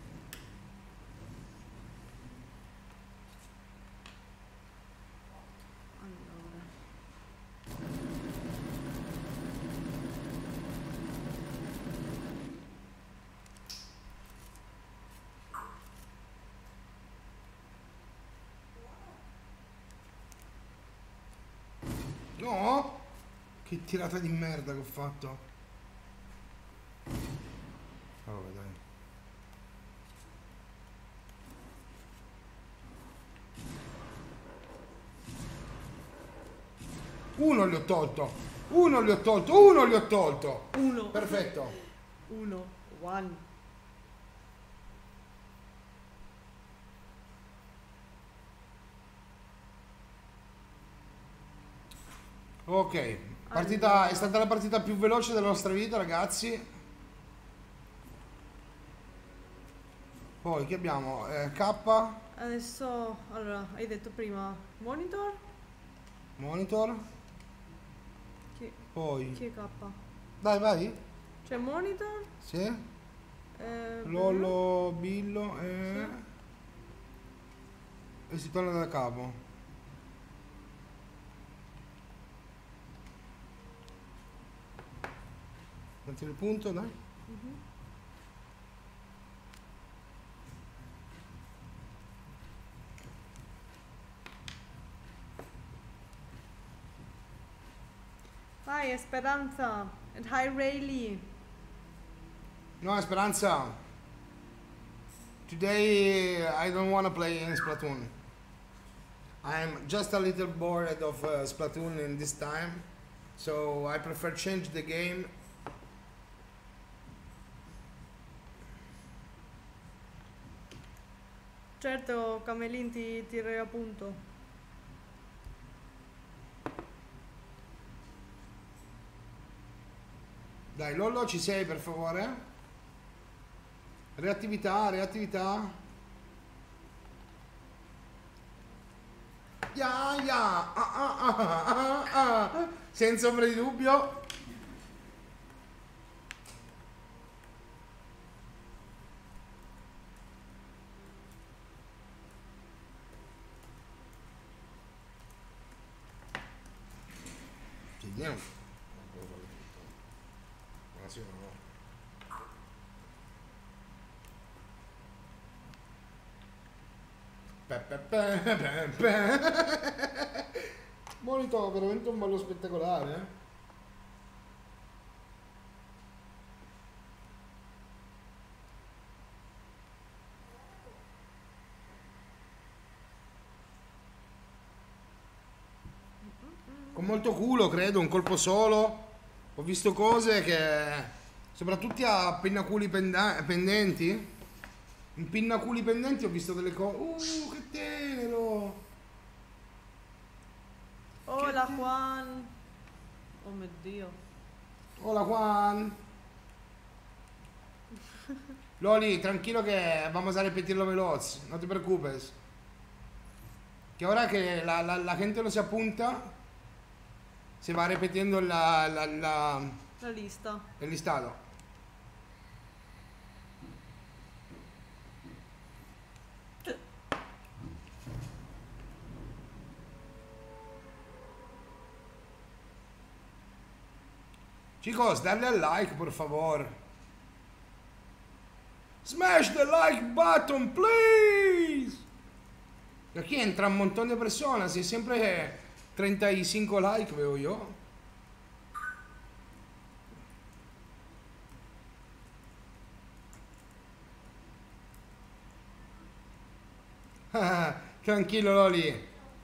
Allora.
No? Che tirata di merda che ho fatto. Vabbè, dai. Uno gli ho tolto. Uno gli ho tolto. Uno gli ho tolto.
Uno.
Perfetto.
Uno. One.
Ok. Partita, è stata la partita più veloce della nostra vita, ragazzi. Poi che abbiamo? Eh, K,
Adesso, allora, hai detto prima monitor?
monitor.
Chi,
Poi.
chi è K?
Dai, vai.
C'è monitor?
Sì.
Eh,
Lollo, Billo e... e si torna da capo. Metti il punto, dai.
Mhm. Vai, Esperanza. And hi, Rayleigh.
No, Speranza. Today I don't want to play in Splatoon. I'm just a little bored of uh, Splatoon in this time. So I prefer change the game.
Certo, Camelin ti, ti appunto.
Dai, Lollo, ci sei per favore? Reattività, reattività. Ya, ya. Ah, ah, ah, ah, ah, ah. Senza ombra di dubbio. Vediamo. Ma sì, no. Pe, pe, pe, pe, pe. Monito, veramente un ballo spettacolare, eh? con molto culo, credo, un colpo solo. Ho visto cose che, soprattutto a pinnaculi penda- pendenti, in pinnaculi pendenti ho visto delle cose. Uh, che tenero!
Hola Juan. Oh mio Dio.
Hola Juan. Loli, tranquilo que vamos a repetirlo veloz, no te preocupes. Que ahora que la, la, la gente no se apunta, se va repitiendo la, la, la,
La lista.
el listado. Chicos, darle al like, por favor. Smash the like button, please. Y aquí entra un montón de personas y siempre treinta y cinco likes veo yo. Tranquilo, Loli.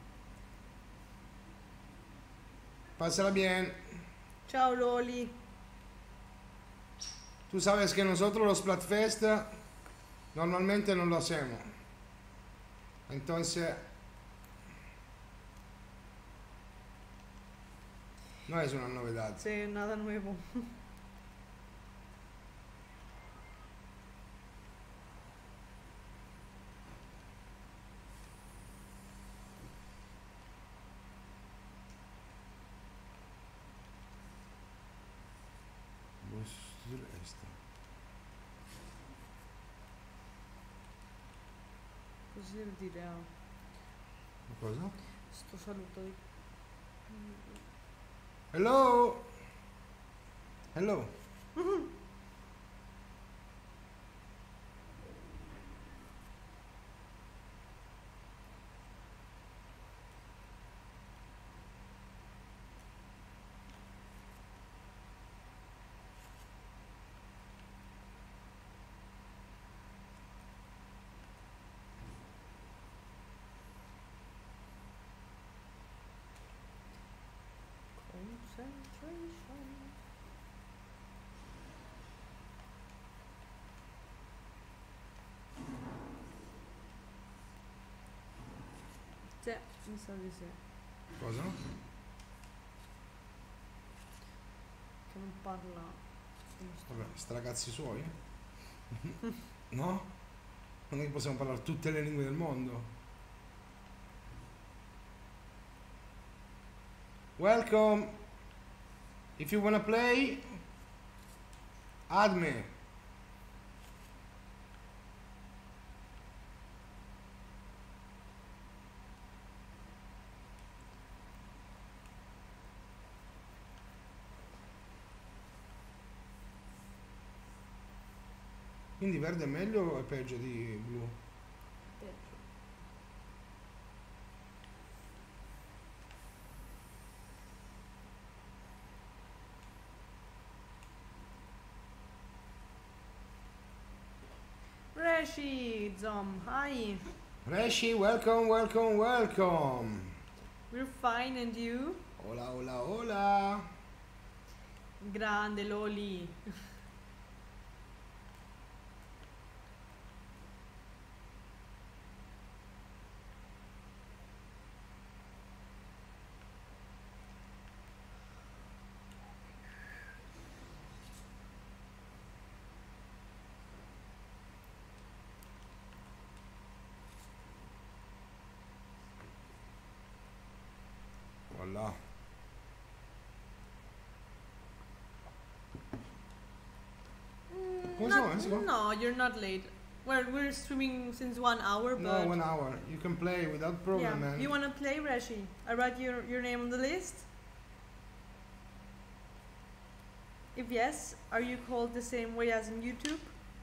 Pásala bien.
Ciao Loli.
Tú sabes que nosotros los Splatfest normalmente no lo hacemos. Entonces, no es una novedad.
Sí, nada nuevo. Cosa devo dire? Ah,
Cosa?
sto saluto di...
Hello. Hello.
Concentration. Sì, mi sa di sì.
Cosa?
Che non parla. come sto-
Vabbè, sta ragazzi suoi? No? Non è che possiamo parlare tutte le lingue del mondo. Welcome. If you wanna play, add me. Quindi verde è meglio o è peggio di blu?
Peggio. Reshi, Zom, hi.
Reshi, welcome, welcome, welcome.
We're fine and you?
Hola, hola, hola.
Grande Loli.
Voilà. Come
Not-
on, so?
no, you're not late. We're, we're streaming since one hour, but...
No, one hour. You can play without problem,
yeah.
man.
You wanna play, Reshi? I write your, your name on the list? If yes, are you called the same way as in YouTube?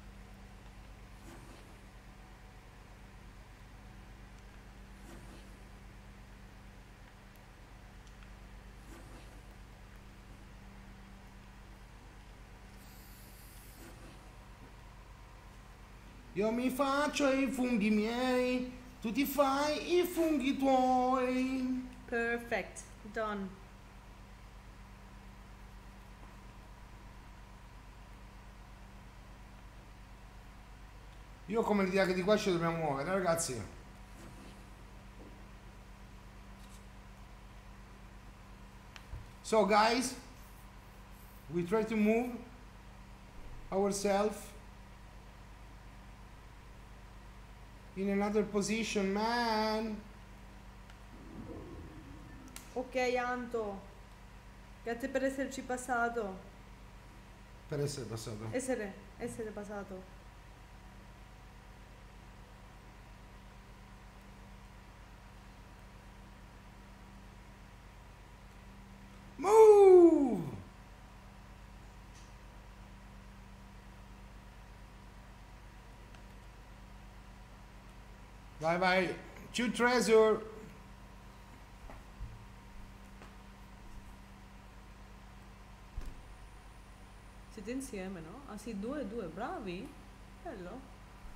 Io mi faccio i funghi miei, tu ti fai i funghi tuoi.
Perfect. Done.
Io ho come l'idea che di qua ci dobbiamo muovere, ragazzi. So guys, we try to move ourselves in another position, man.
Ok, Anto. Grazie per esserci passato.
Per essere passato.
Essere, essere passato.
Move! Vai, vai. Two treasure.
Siete insieme, no? Ah sì, due e due, bravi. Bello.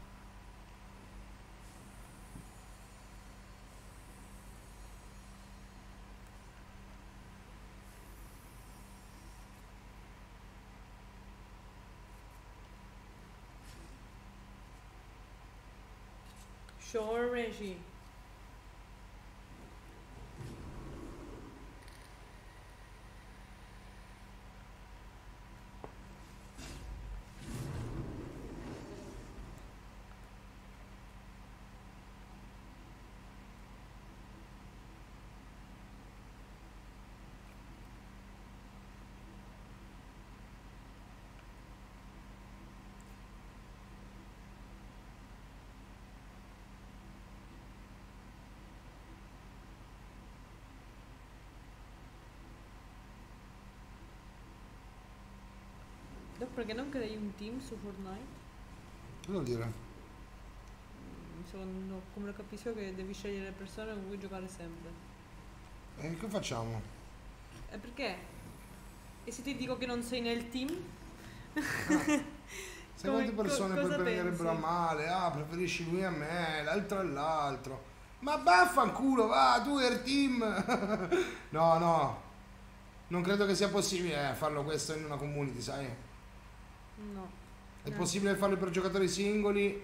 Sure, Reggie. Doc, perché non crei un team su Fortnite?
Cosa vuol dire?
Insomma, come lo capisco che devi scegliere le persone con cui giocare sempre.
E che facciamo?
E perché? E se ti dico che non sei nel team?
Sai
Come-
quante persone
co-
poi
cosa
prenderebbero a
pensi?
male? Ah, preferisci lui a me, l'altro all'altro. Ma vaffanculo, va, tu e il team. No, no. Non credo che sia possibile eh, farlo questo in una community, sai?
No.
È
No.
possibile farlo per giocatori singoli.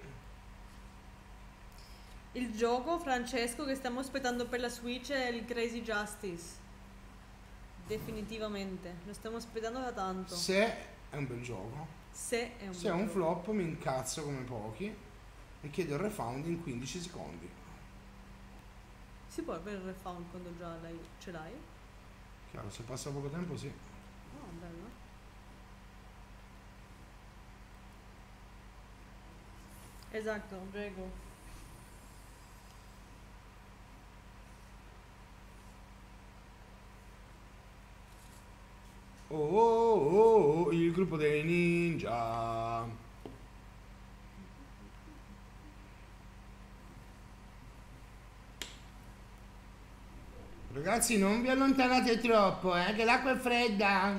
Il gioco, Francesco, che stiamo aspettando per la Switch è il Crazy Justice. Definitivamente. Lo stiamo aspettando da tanto.
Se è un bel gioco.
Se è un
Se è
bel
un
gioco.
flop mi incazzo come pochi e chiedo il refund in quindici secondi.
Si può avere il refund quando già l'hai- ce l'hai?
Chiaro, se passa poco tempo sì.
Oh, bello. Esatto, prego.
Oh, oh, oh, oh, il gruppo dei ninja. Ragazzi, non vi allontanate troppo, eh, che l'acqua è fredda.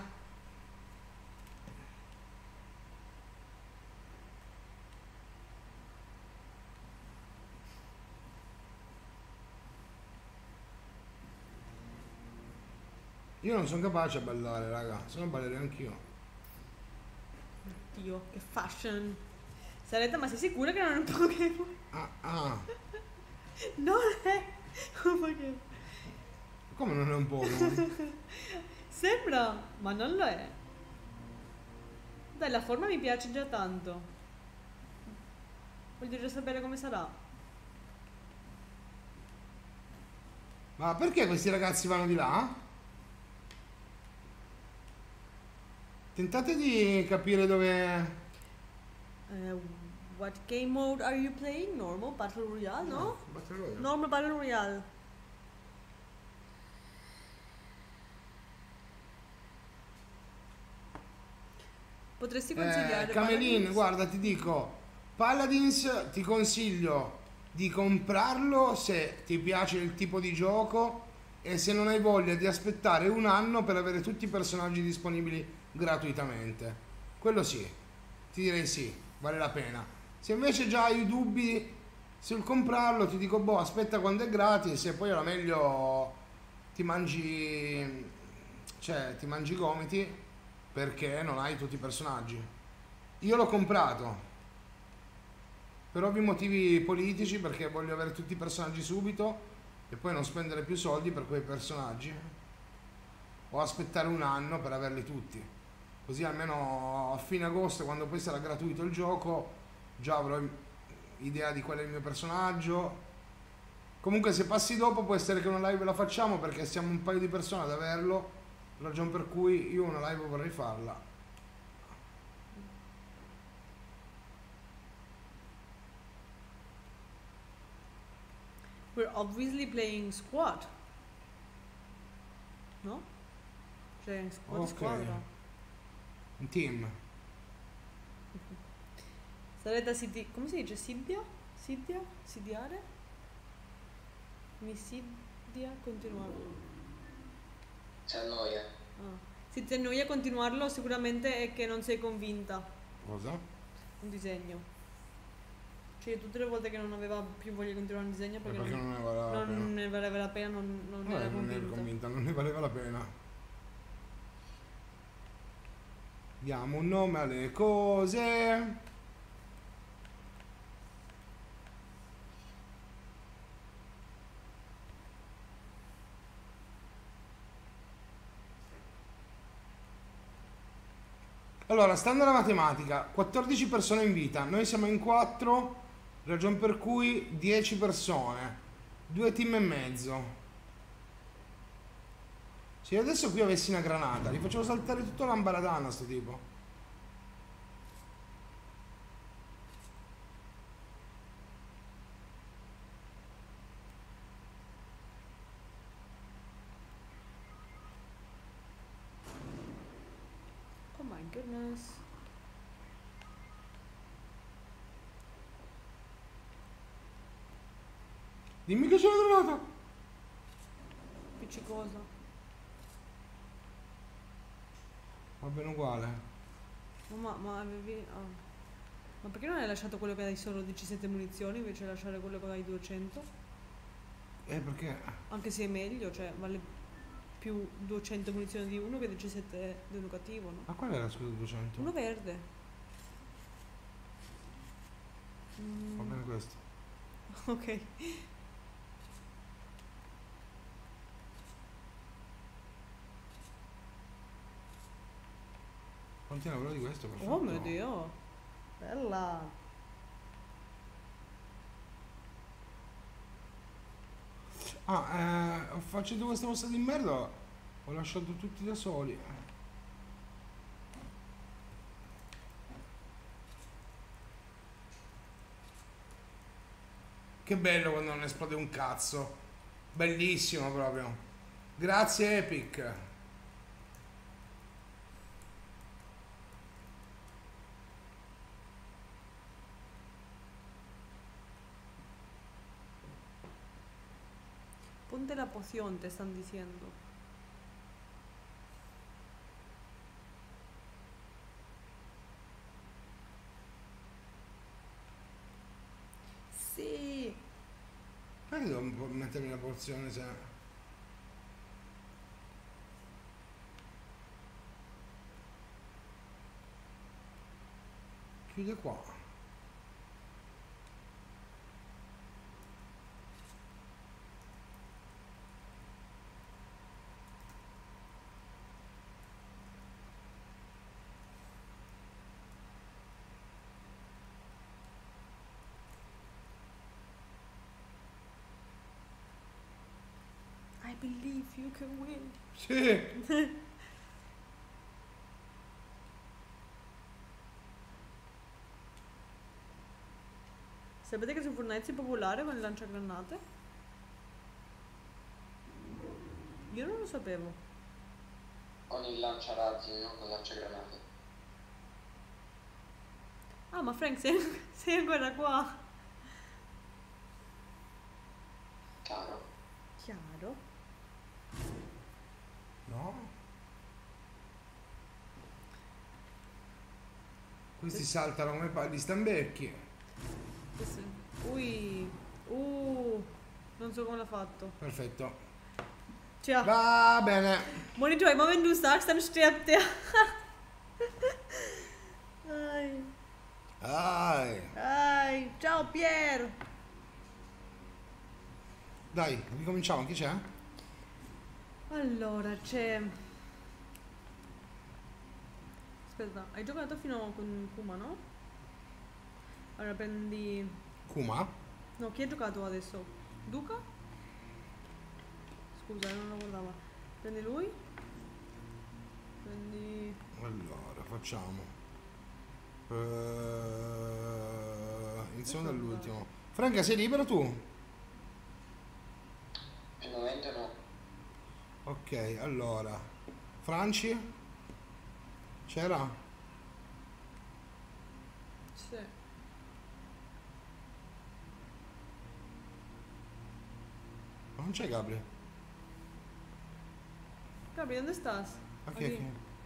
Io non sono capace a ballare, raga, se no ballerei anch'io.
Dio, che fashion. Sarete, ma sei sicura che non è un Pokémon?
Ah, ah,
Non è un Pokémon.
come non è un Pokémon?
Sembra, ma non lo è. Dai, la forma mi piace già tanto. Voglio già sapere come sarà.
Ma perché questi ragazzi vanno di là? Tentate di capire dove...
Eh, what game mode are you playing? Normal Battle Royale, no?
Battle Royale.
Normal Battle Royale. Potresti consigliare
Eh, Camelin,
Paladins?
guarda, ti dico, Paladins ti consiglio di comprarlo se ti piace il tipo di gioco e se non hai voglia di aspettare un anno per avere tutti i personaggi disponibili gratuitamente. Quello sì, ti direi sì, vale la pena. Se invece già hai dubbi sul comprarlo, ti dico, boh, aspetta quando è gratis e poi alla meglio ti mangi, cioè ti mangi i gomiti perché non hai tutti i personaggi. Io l'ho comprato per ovvi motivi politici, perché voglio avere tutti i personaggi subito e poi non spendere più soldi per quei personaggi, o aspettare un anno per averli tutti, così almeno a fine agosto, quando poi sarà gratuito il gioco, già avrò idea di qual è il mio personaggio. Comunque se passi dopo può essere che una live la facciamo, perché siamo un paio di persone ad averlo, ragione per cui io una live vorrei farla.
We're obviously playing squad. No? Cioè, squad
Ok.
squadra.
Un team.
Sarete siti... come si dice? Sidia? Sidia? Sidiare? Mi sidia continuarlo.
C'è noia.
Ah. Se ti annoia continuarlo sicuramente è che non sei convinta.
Cosa?
Un disegno. Cioè tutte le volte che non aveva più voglia di continuare un disegno perché,
perché non ne valeva la
non
pena.
ne valeva la pena, non, non
No,
era
non ero
convinta.
convinta, non ne valeva la pena. Diamo un nome alle cose. Allora, stando alla matematica, quattordici persone in vita, noi siamo in quattro, ragion per cui dieci persone, due team e mezzo. Se io adesso qui avessi una granata, gli facevo saltare tutta l'ambaradana a sto tipo.
Oh my goodness.
Dimmi che c'è una granata!
Appiccicosa.
Va bene uguale.
Oh, ma, ma avevi... ah. Ma perché non hai lasciato quello che hai solo diciassette munizioni invece di lasciare quello che hai duecento?
Eh, perché?
Anche se è meglio, cioè vale più duecento munizioni di uno che diciassette di uno cattivo, no?
Ma qual era, scusa, duecento?
Uno verde.
Va
Mm,
bene questo.
ok.
Quanti ne avrò di questo? Perfetto.
Oh mio Dio. Bella.
Ah, eh, facendo questa mossa di merda ho lasciato tutti da soli. Che bello quando non esplode un cazzo. Bellissimo proprio. Grazie Epic.
Ponte la poción, te están diciendo. Sì.
Perché devo un po' mettermi la porzione se... Chiude qua.
I believe you can win.
Sì.
Sapete che su Fortnite si è popolare con il lanciagranate? Io non lo sapevo.
Con il lanciarazzi, non con lanciagranate.
Ah, ma Frank, sei, sei ancora qua?
Chiaro.
Chiaro.
No? Questi saltano come pa- gli stambecchi.
Questo- Ui. Uh. Non so come l'ha fatto.
Perfetto.
Tja.
Va bene.
Monitor, immer wenn du sagst, dann stirbt der. Ai.
Dai,
Dai, ciao Pier!
dai, ricominciamo. Chi c'è?
Allora, c'è... Aspetta, hai giocato fino con Kuma, no? Allora prendi...
Kuma?
No, chi ha giocato adesso? Duca? Scusa, non lo guardava. Prendi lui. Prendi...
Allora, facciamo. Eh, iniziamo
Adesso
dall'ultimo. Franca, sei libero tu?
Al momento no.
Ok, allora. Franci? C'era?
Sì.
Ma non c'è Gabri?
Gabi, ¿dónde estás?
Ok,
Aquí.
ok.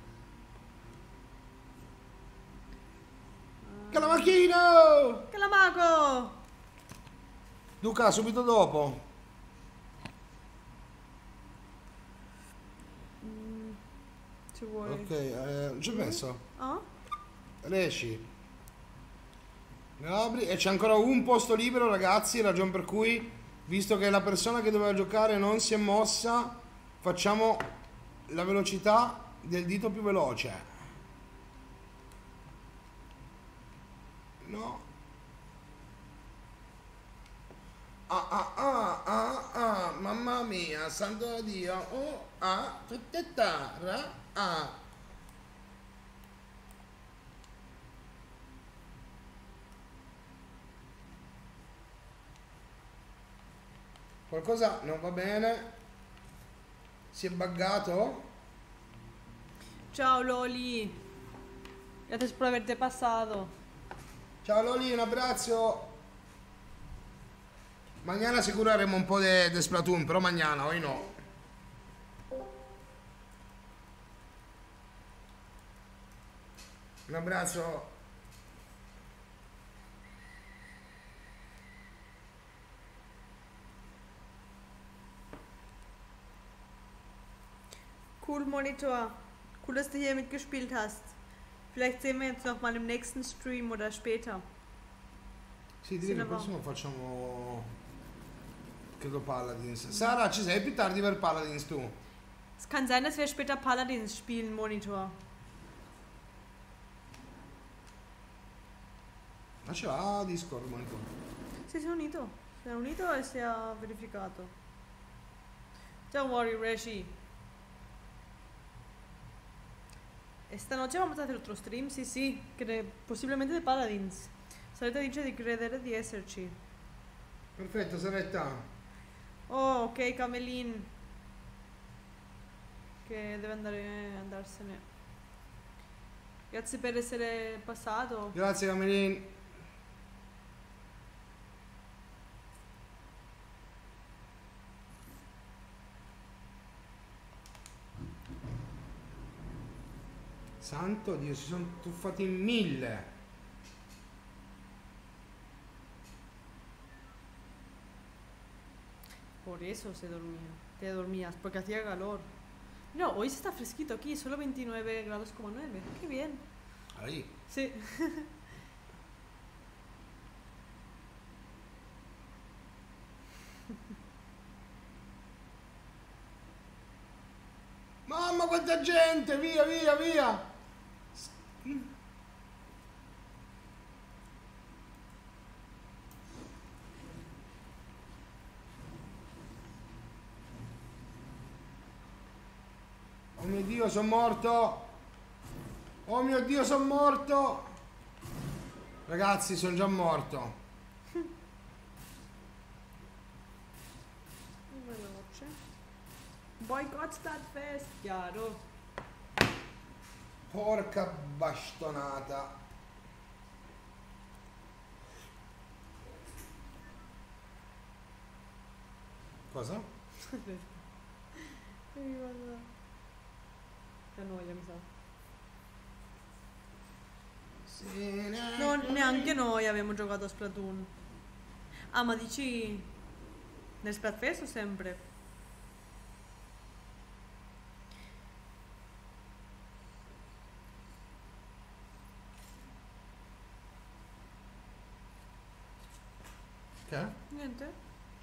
Ah.
Calamachino!
Calamaco!
Luca, subito dopo.
Mm, ci vuoi?
Ok, eh, ci ho messo.
Ah?
Riesci? Gabri, e c'è ancora un posto libero, ragazzi, ragion per cui, visto che la persona che doveva giocare non si è mossa, facciamo la velocità del dito più veloce. No. Ah ah ah ah ah, mamma mia, santo Dio. Oh, ah, tutte tarra, ah. Qualcosa non va bene? Si è buggato?
Ciao Loli. Gracias por haberte pasado.
Ciao Loli, un abbraccio. Mañana sicuro avremo un po' di Splatoon, però mañana, hoy no. Un abbraccio.
Cool Monitor. Cool, dass du hier mitgespielt hast. Vielleicht sehen wir jetzt noch mal im nächsten Stream oder später.
Sì, direi
Sì,
che il
la va.
prossimo facciamo... Credo Paladins. Sara, ci sei più tardi per Paladins tu?
Es kann sein, dass wir später Paladins spielen, Monitor.
Ma ce l'ha Discord, Monitor.
Si si è unito. Si è unito e si è verificato. Don't worry, Reshi. Esta noche vamos a hacer otro stream, sí, sí, cre- posiblemente de Paladins. Sarete dice di credere di esserci.
Perfetto, Saretta.
Oh, ok, Camelin. Che deve andare andarsene. Grazie per essere passato.
Grazie Camelin. Santo Dio, si sono tuffati in mille.
Por eso se dormía. Te dormías, porque hacía calor. No, hoy está fresquito aquí, solo veintinueve grados como nueve. Qué bien.
Ahí.
Sí.
Mamma quanta gente, via, via, via. Oh mio Dio, sono morto. Oh mio Dio, sono morto. Ragazzi, sono già morto.
Veloce. Boycott stat fest, chiaro.
Porca bastonata. Cosa?
Devi guardare. Che noia, mi sa. No, neanche noi abbiamo giocato a Splatoon. Ah, ma dici nel Splatfest o sempre?
Che?
Niente?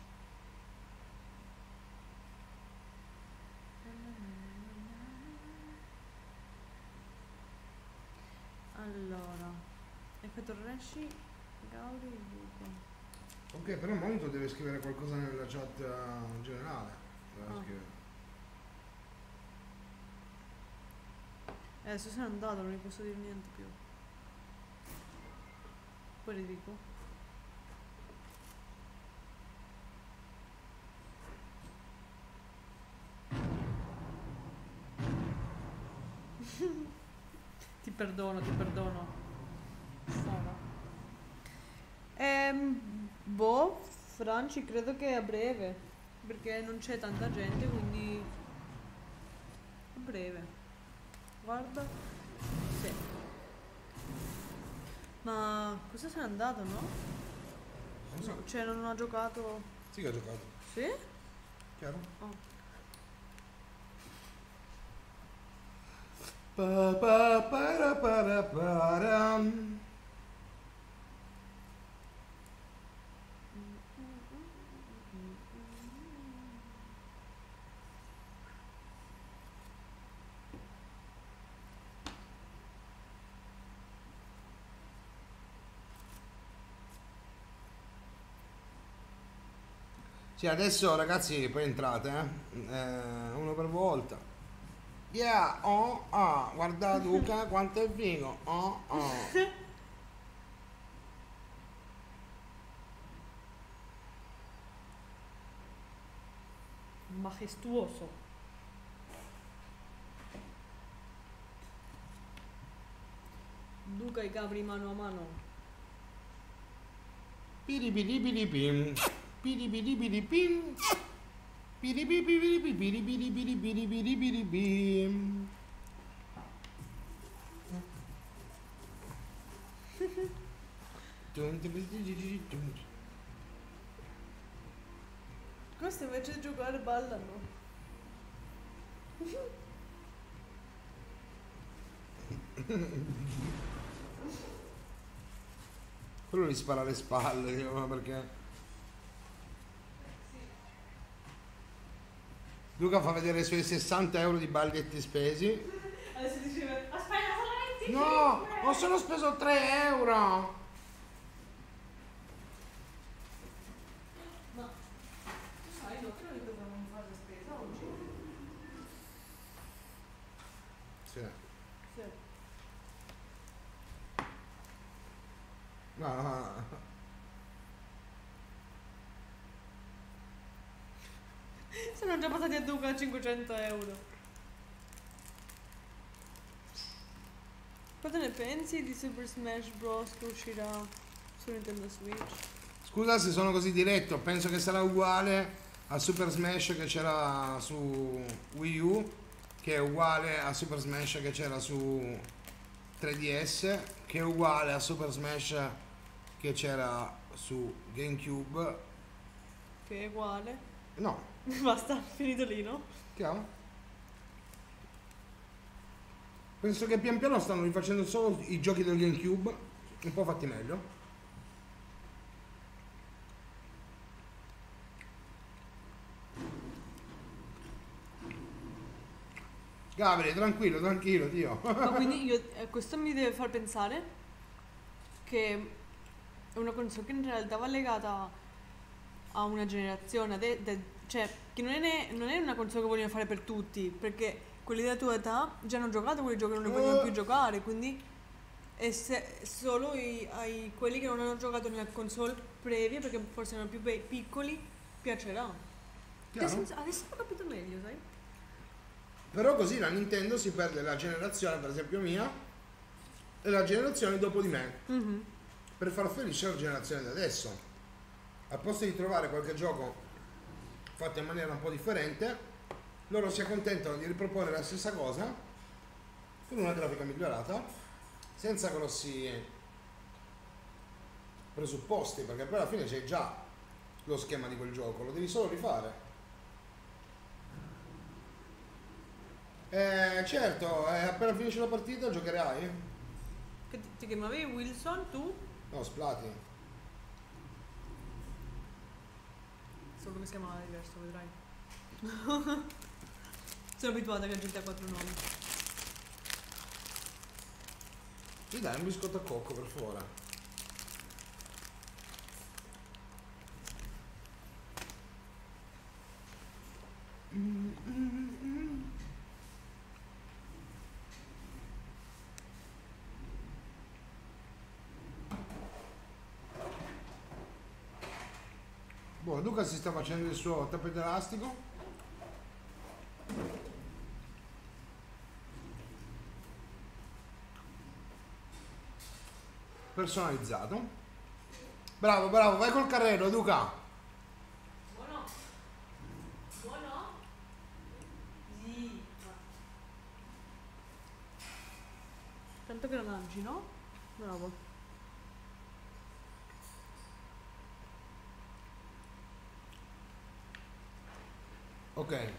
Allora, effetto Resci, Gauri e Luca.
Ok, però Monito deve scrivere qualcosa nella chat eh, generale. Deve
Ah.
scrivere.
Eh, adesso se n'è andato, non gli posso dire niente più. Poi le dico. Ti perdono, ti perdono. Sara. Ehm, boh, Franci credo che a breve, perché non c'è tanta gente, quindi a breve. Guarda. Sì. Ma cosa se n'è andato, no?
Non so.
No, cioè non ha giocato.
Sì che ha giocato.
Sì?
Chiaro?
Oh.
Pa, pa, para, para, para. Sì, adesso ragazzi poi entrate, eh? Eh, uno per volta. Yeah, oh, ah, guarda Luca quanto è figo, oh, oh.
Majestuoso. Duca e Gabri mano a mano.
Piripiripiripim. Piripiripiripim. Piripiripiripiripiripiripiripiripiripim.
Questo invece di giocare ballano.
Quello gli spara alle spalle, io, ma perché? Luca fa vedere i suoi sessanta euro di balletti spesi.
Adesso diceva, aspetta, solamente
No, ho solo speso tre euro.
Ma tu sai, no, che noi dobbiamo fare la spesa oggi?
Sì.
Sì.
No, no.
Sono già passati a Duca cinquecento euro. Cosa ne pensi di Super Smash Bros. Che uscirà su Nintendo Switch?
Scusa se sono così diretto, penso che sarà uguale a Super Smash che c'era su Wii U, che è uguale a Super Smash che c'era su tre D S, che è uguale a Super Smash che c'era su GameCube.
Che è uguale.
No,
Basta, finito lì, no?
chiaro? Penso che pian piano stanno rifacendo solo i giochi del GameCube, un po' fatti meglio. Gabriele, tranquillo, tranquillo, Dio.
Ma quindi io, eh, questo mi deve far pensare che è una console che in realtà va legata a una generazione, ade- de- cioè che non è, non è una console che vogliono fare per tutti, perché quelli della tua età già hanno giocato quei giochi che non ne vogliono più giocare, quindi è se- solo i- ai quelli che non hanno giocato nella console previa, perché forse erano più pe- piccoli, piacerà.
Chiaro?
Adesso, adesso ho capito meglio, sai?
Però così la Nintendo si perde la generazione, per esempio mia, e la generazione dopo di me,
Mhm.
per far felice la generazione di adesso. Al posto di trovare qualche gioco fatto in maniera un po' differente, loro si accontentano di riproporre la stessa cosa con una grafica migliorata, senza grossi presupposti, perché poi alla fine c'è già lo schema di quel gioco, lo devi solo rifare. Eh, certo, eh, appena finisce la partita giocherai?
Che ti, ti chiamavi Wilson, tu?
No, Splati.
solo che si chiamava diverso, vedrai. Sono abituata che la gente ha quattro nomi.
Mi dai un biscotto a cocco, per favore? Mm, mm, mm. Boh, Luca si sta facendo il suo tappeto elastico. Personalizzato. Bravo, bravo, vai col carrello, Luca.
Buono. Buono? Sì. Tanto che lo mangi, no? Bravo.
Ok.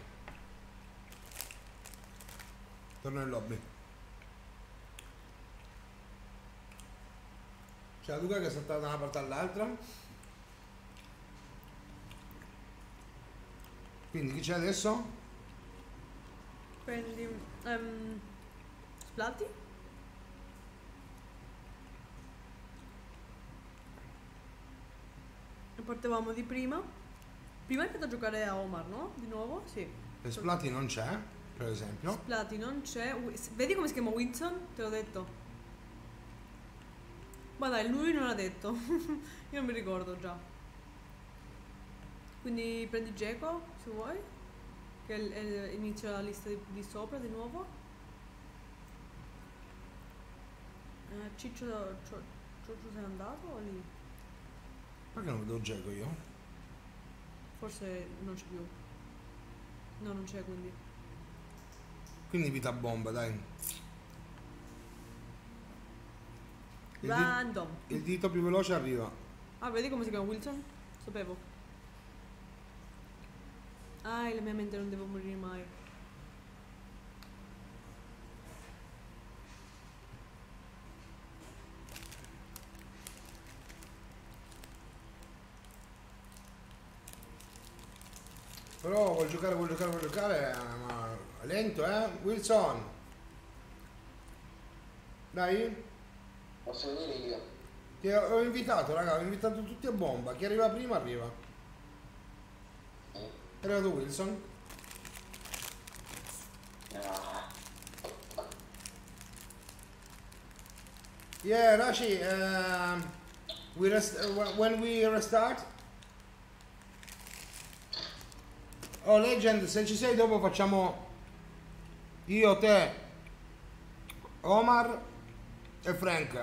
Torno in lobby. C'è la Luca che è saltata da una parte all'altra. Quindi chi c'è adesso?
Prendi... Um, Splatti? E portavamo di prima. Prima hai fatto giocare a Omar, no? Di nuovo? Sì.
E Splati non c'è, per esempio.
Splatti non c'è. Wi- Vedi come si chiama Winston? Te l'ho detto. Ma dai, lui non l'ha detto. Io non mi ricordo già. Quindi prendi Geco, se vuoi. Che è il- è il- inizia la lista di, di sopra di nuovo. Eh, Ciccio, Cio- Cioccio se n'è andato o lì?
Perché non vedo Geco io?
Forse non c'è più. No, non c'è quindi.
Quindi vita bomba, dai. Il, di-
Random.
il dito più veloce arriva.
Ah, vedi come si chiama Wilson? Sapevo. Ah, la mia mente non deve morire mai.
Però vuol giocare, vuol giocare, vuol giocare, eh, ma è lento, eh? Wilson! Dai?
Posso venire io?
Ti ho ho invitato, raga, ho invitato tutti a bomba. Chi arriva prima arriva.
Eh?
È arrivato Wilson.
Ah,
Yeah, Rashi, um, we rest, uh, when we restart. Oh, Legend, se ci sei dopo facciamo io, te, Omar e Frank.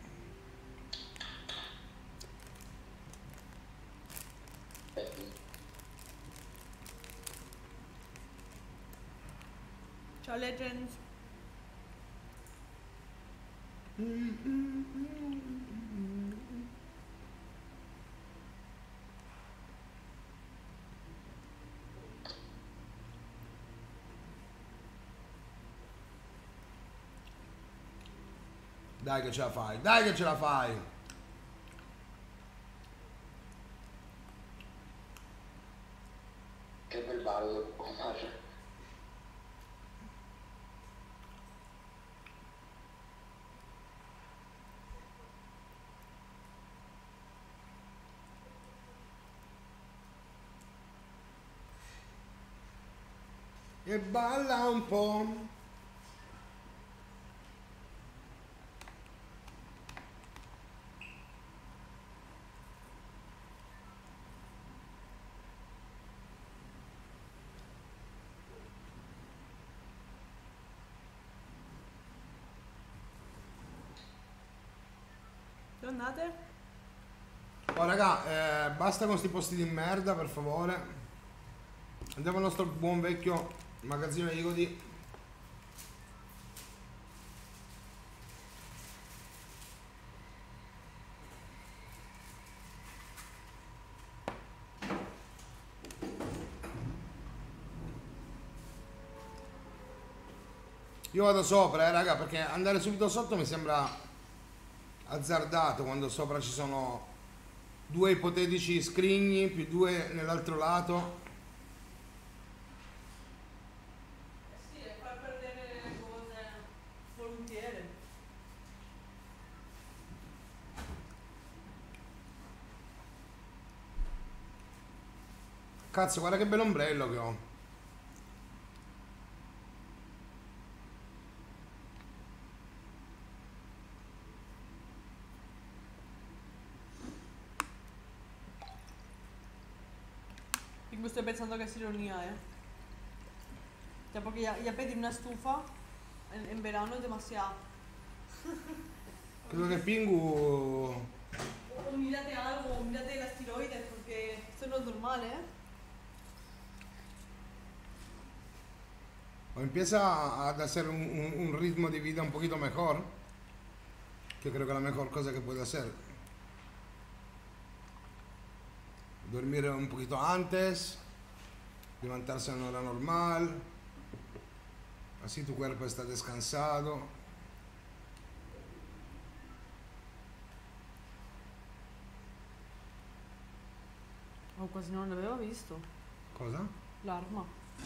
eh,
Ciao Legends.
Dai che ce la fai, dai che ce la fai.
che bel ballo, Omar.
E balla un po'.
Dove andate?
Oh raga, eh, basta con sti posti di merda, per favore. Andiamo al nostro buon vecchio magazzino Igodi. Io vado sopra, eh raga, perché andare subito sotto mi sembra azzardato quando sopra ci sono due ipotetici scrigni più due nell'altro lato.
Sì, è far perdere le cose volentieri.
Cazzo, guarda che bell'ombrello che ho.
Pingu, estoy pensando que es ironía, ¿eh? Ya porque ya, ya pedir una estufa en, en verano es demasiado.
Credo che Pingu...
O mírate algo, o mírate las tiroides, porque esto no es normal, ¿eh?
O empieza ad hacer un, un, un ritmo de vida un poquito mejor, que creo que es la mejor cosa que puede hacer. Dormir un poquito antes, levantarse a una hora normal, así tu cuerpo está descansado.
O quasi non l'avevo visto.
Cosa?
L'arma.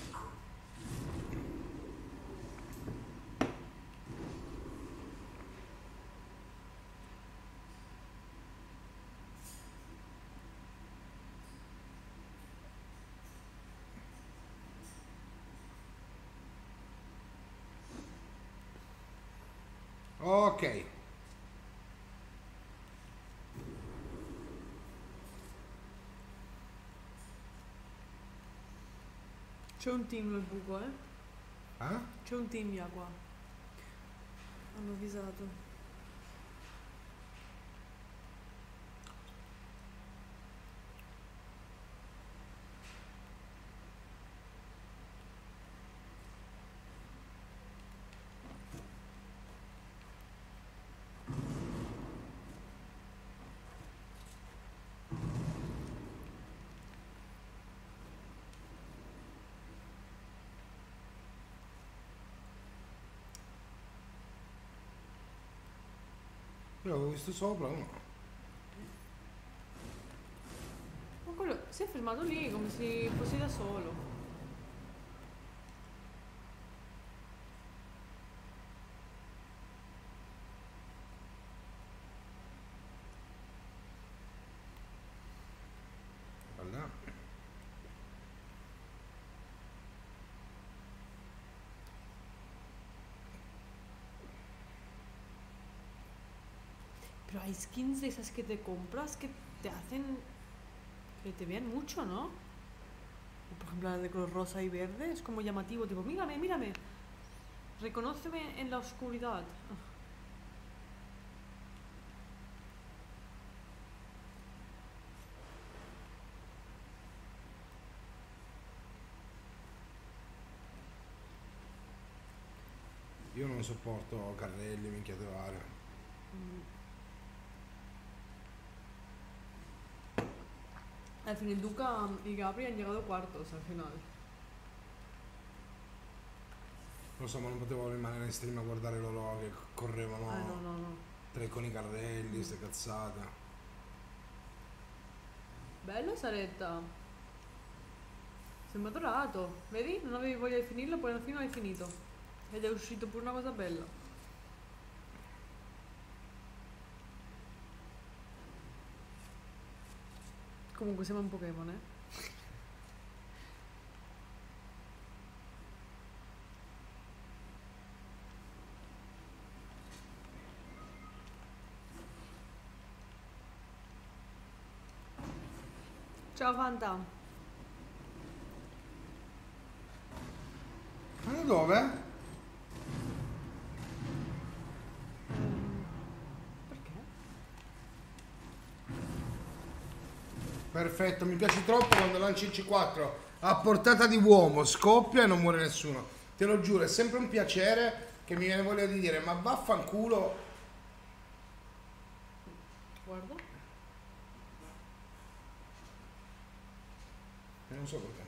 Ok.
C'è un team nel buco, eh?
Eh?
C'è un team ya qua. Hanno avvisato.
Io l'avevo visto sopra, no?
Ma quello si è fermato lì come se fosse da solo.
Guarda.
Pero hay skins de esas que te compras que te hacen que te vean mucho, ¿no? O por ejemplo la de color rosa y verde es como llamativo, tipo, mírame, mírame. Reconóceme en la oscuridad.
Io non sopporto carrelli, minchiate varie.
Al fin, el Duca y Gabri han llegado cuartos al final.
Lo so, ma non potevo rimanere in stream a guardare loro che correvano
Ah, no, no, no.
tre con i carrelli, ste cazzate.
Bello Saretta. Sembra dorato. Vedi? Non avevi voglia di finirlo, poi alla fine hai finito. Ed è uscito pure una cosa bella. Comunque sembra un Pokémon, eh. Ciao Fanta.
Ma da dove?
Perché?
Perfetto, mi piace troppo quando lanci il C quattro a portata di uomo, scoppia e non muore nessuno. Te lo giuro, è sempre un piacere che mi viene voglia di dire, ma vaffanculo.
Guarda.
E non so perché.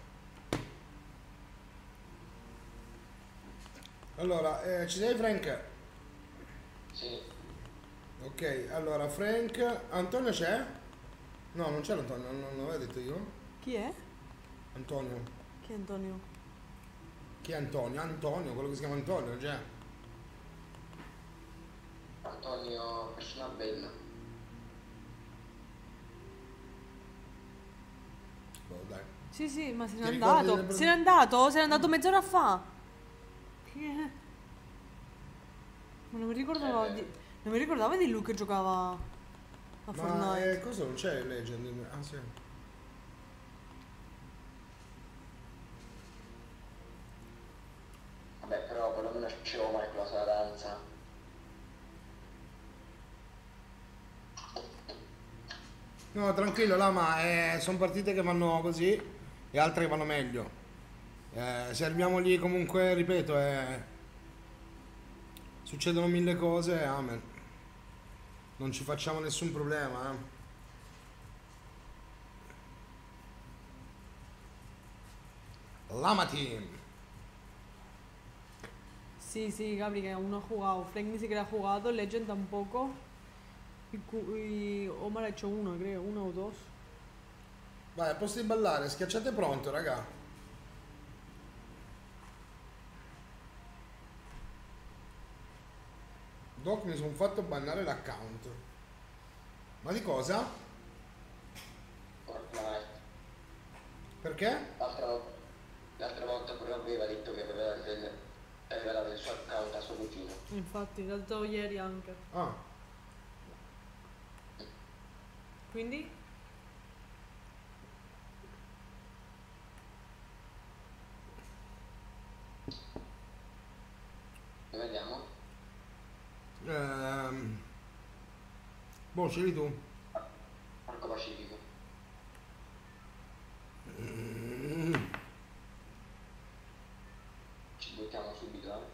Allora, eh, ci sei Frank?
Sì,
Ok, allora Frank, Antonio c'è? No, non c'era Antonio, non, non l'avevo detto io?
Chi è?
Antonio.
Chi è Antonio?
Chi è Antonio? Antonio, quello che si chiama Antonio, già.
Antonio, persona bella.
Boh, dai.
Sì, sì, ma se n'è
Ti ricordi
andato.
delle pre-
Se n'è andato? Se n'è andato mezz'ora fa. Chi è? Ma non mi ricordavo
Eh,
di... Non mi ricordavo di lui che giocava a
Ma
Fortnite.
eh, cosa non c'è Legend? Ah sì.
Vabbè, però perlomeno uscivo mai con la sua danza.
No, tranquillo, là, ma eh, sono partite che vanno così e altre che vanno meglio. Eh, se arriviamo lì comunque, ripeto, eh, succedono mille cose, amen. Non ci facciamo nessun problema, eh. Lama Team.
Sí, sí, Gabri, que aún no ha jugado. Frank ni siquiera ha jugado, Legend tampoco. Y, Cu- y Omar ha hecho uno, creo, uno o dos.
Vai, a posto di ballare, schiacciate pronto, raga. Doc, mi sono fatto bannare l'account. Ma di cosa?
Fortnite.
Perché?
L'altra volta, l'altra volta pure aveva detto che aveva del- aveva dato il suo account a suo cugino.
Infatti, l'ha dato ieri anche.
Ah,
Quindi?
Lo vediamo?
ehm... boh, scegli tu.
Marco Pacifico.
Mm.
Ci buttiamo subito, eh?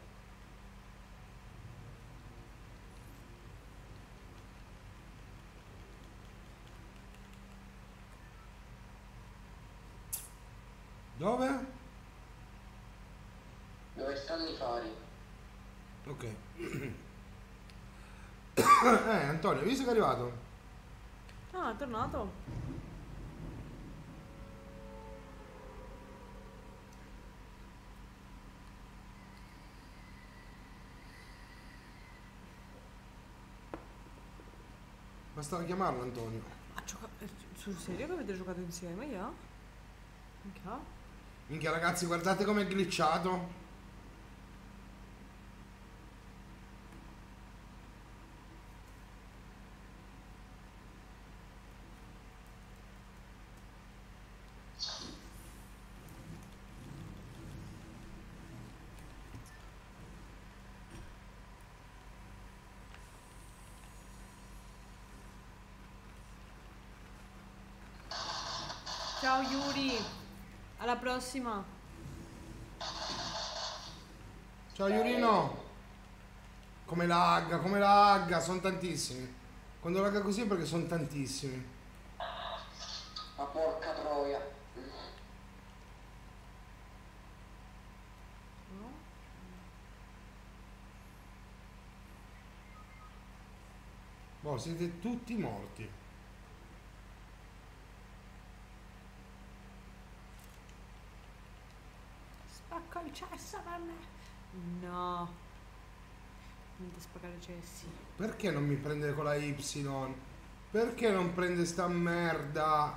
Dove?
Dove stanno i fari?
Ok. eh, Antonio, hai visto che è arrivato?
Ah, è tornato.
Bastava chiamarlo Antonio.
Ha giocato... Sul serio che avete giocato insieme, ja? Minchia.
Minchia ragazzi, guardate com'è glitchato.
Ciao Yuri. Alla prossima.
Ciao Iurino. Come lagga, come lagga, sono tantissimi. Quando lagga così è perché sono tantissimi.
Ma porca troia.
No?
Boh, siete tutti morti.
Spacca il cesso per me. No. Non ti spaccare i cessi.
Perché non mi prende con la Y? Perché non prende sta merda?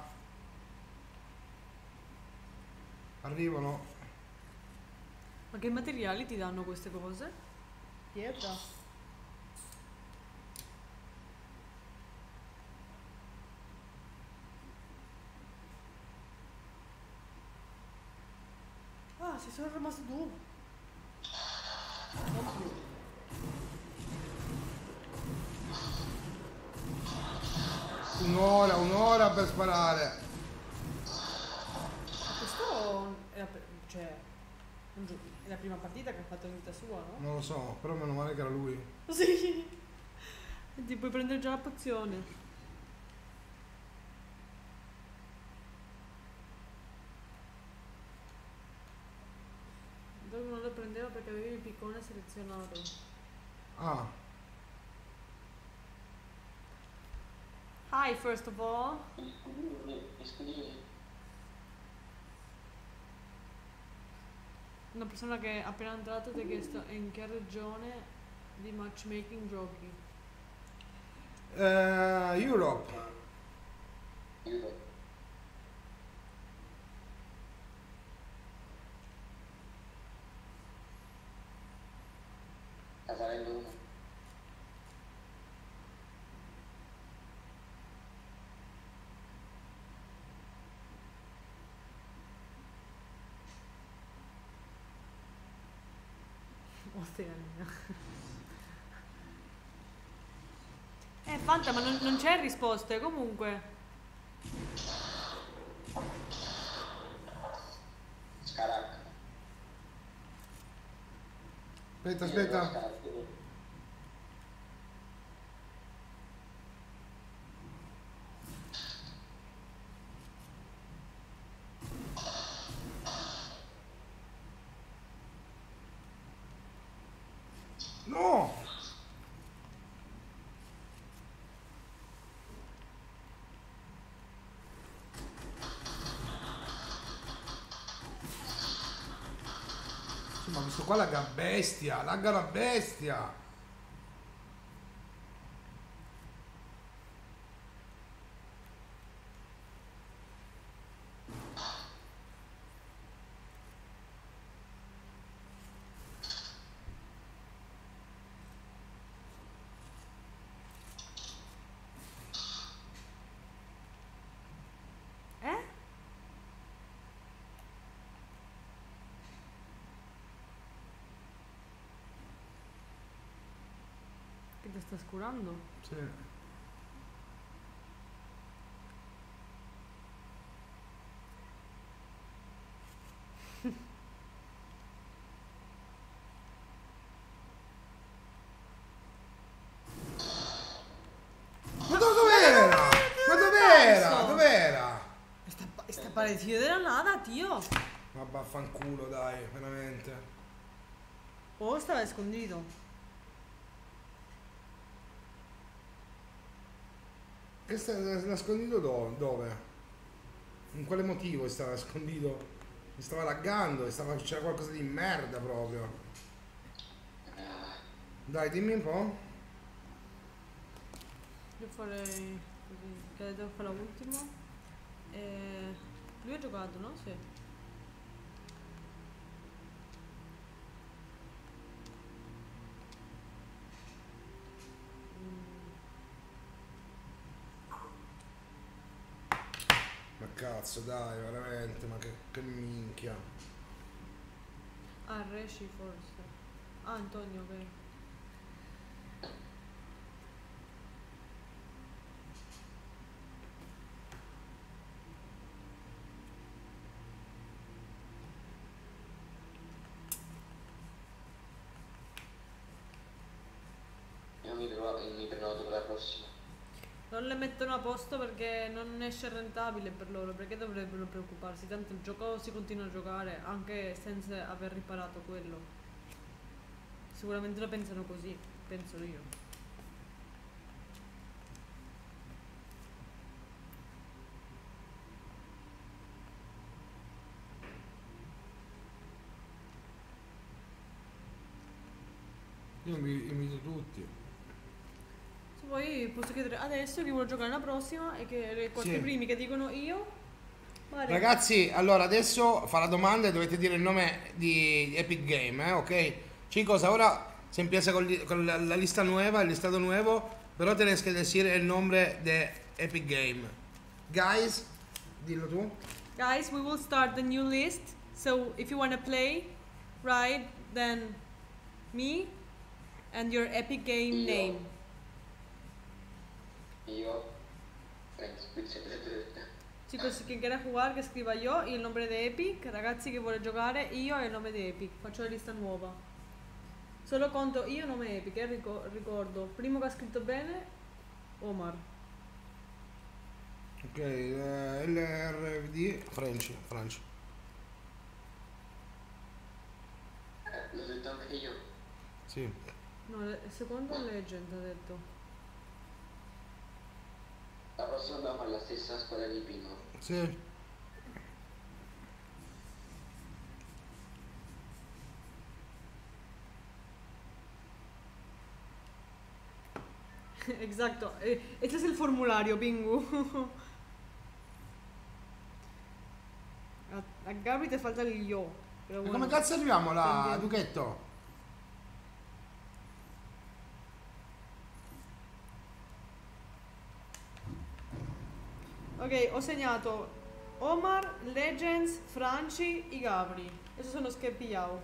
Arrivano.
Ma che materiali ti danno queste cose? Pietra. Ah, ci sono rimasto tu. Non più.
Un'ora, un'ora per sparare.
Ma questo è la, per- cioè, un gio- è la prima partita che ha fatto in vita sua, no?
Non lo so, però meno male che era lui.
Sì. E ti puoi prendere già la pozione. Dopo non lo prendeva perché avevi il piccone selezionato.
Ah,
Hi, first of all.
Gli scudini, gli scudini.
Una persona che è appena entrato ti ha chiesto in che regione di matchmaking giochi.
Eh, Europe.
Aiuto. Sta salendo uno.
Oceania. Eh, Fanta, ma non, non c'è risposte, comunque.
Scarac.
Aspetta,
Io
aspetta.
Scarac.
No! Sì, ma questo qua lagga bestia, lagga la bestia.
Eh? Che ti sta scurando?
Sì. Ma do- dov'era? Ma dov'era?
perso?
Dov'era?
Está, está aparecido de la nada, tío.
Ma vaffanculo, dai, veramente.
O estaba escondido.
E sta nascondito do- dove? In quale motivo stava nascondito? Mi stava laggando, stava- c'era qualcosa di merda proprio. Dai, dimmi un po'.
Io farei così, che devo fare l'ultimo. E... Lui ha giocato, no? Sì.
Ma cazzo, dai, veramente, ma che, che minchia.
Ah, Resci forse. Ah, Antonio, ok.
Io mi prenoto, mi prenoto per la prossima.
Non le mettono a posto perché non esce rentabile per loro, perché dovrebbero preoccuparsi? Tanto il gioco si continua a giocare anche senza aver riparato quello. Sicuramente lo pensano così, penso io.
Io invi- invito tutti.
Se poi posso chiedere adesso chi vuole giocare la prossima e che le quattro
Sì.
primi che dicono io. Vale.
Ragazzi, allora adesso fa la domanda e dovete dire il nome di Epic Game, eh, ok? Chicos, ahora se empieza con, li- con la, la lista nueva, el listado nuevo, pero tenés que decir el nombre de Epic Game. Guys, dillo tu.
Guys, we will start the new list. So if you want to play, write then me and your epic game
Io.
name.
Io. Friends, Pizza,
Chicos, quien quiera jugar que escriba yo y el nombre de Epic. Ragazzi che vuole giocare io e il nome di Epic. Faccio la lista nuova. Solo conto io nome Epic, eh, rico- ricordo. Primo che ha scritto bene, Omar.
Ok, eh, L R V D, French, French.
Eh, l'ho detto anche io.
Sì.
No, il secondo Legend ha detto.
La prossima dobbiamo fare la stessa squadra di Pingo.
Sì.
Exacto. Eh, Este es el formulario, Pingu. A, a Gabri te falta el yo. Pero
E
bueno.
come cazzo arriviamo là,
Prendiamo.
Duchetto?
Ok, ho segnato Omar, Legends, Franci y Gabri. Esos son los que he pillado.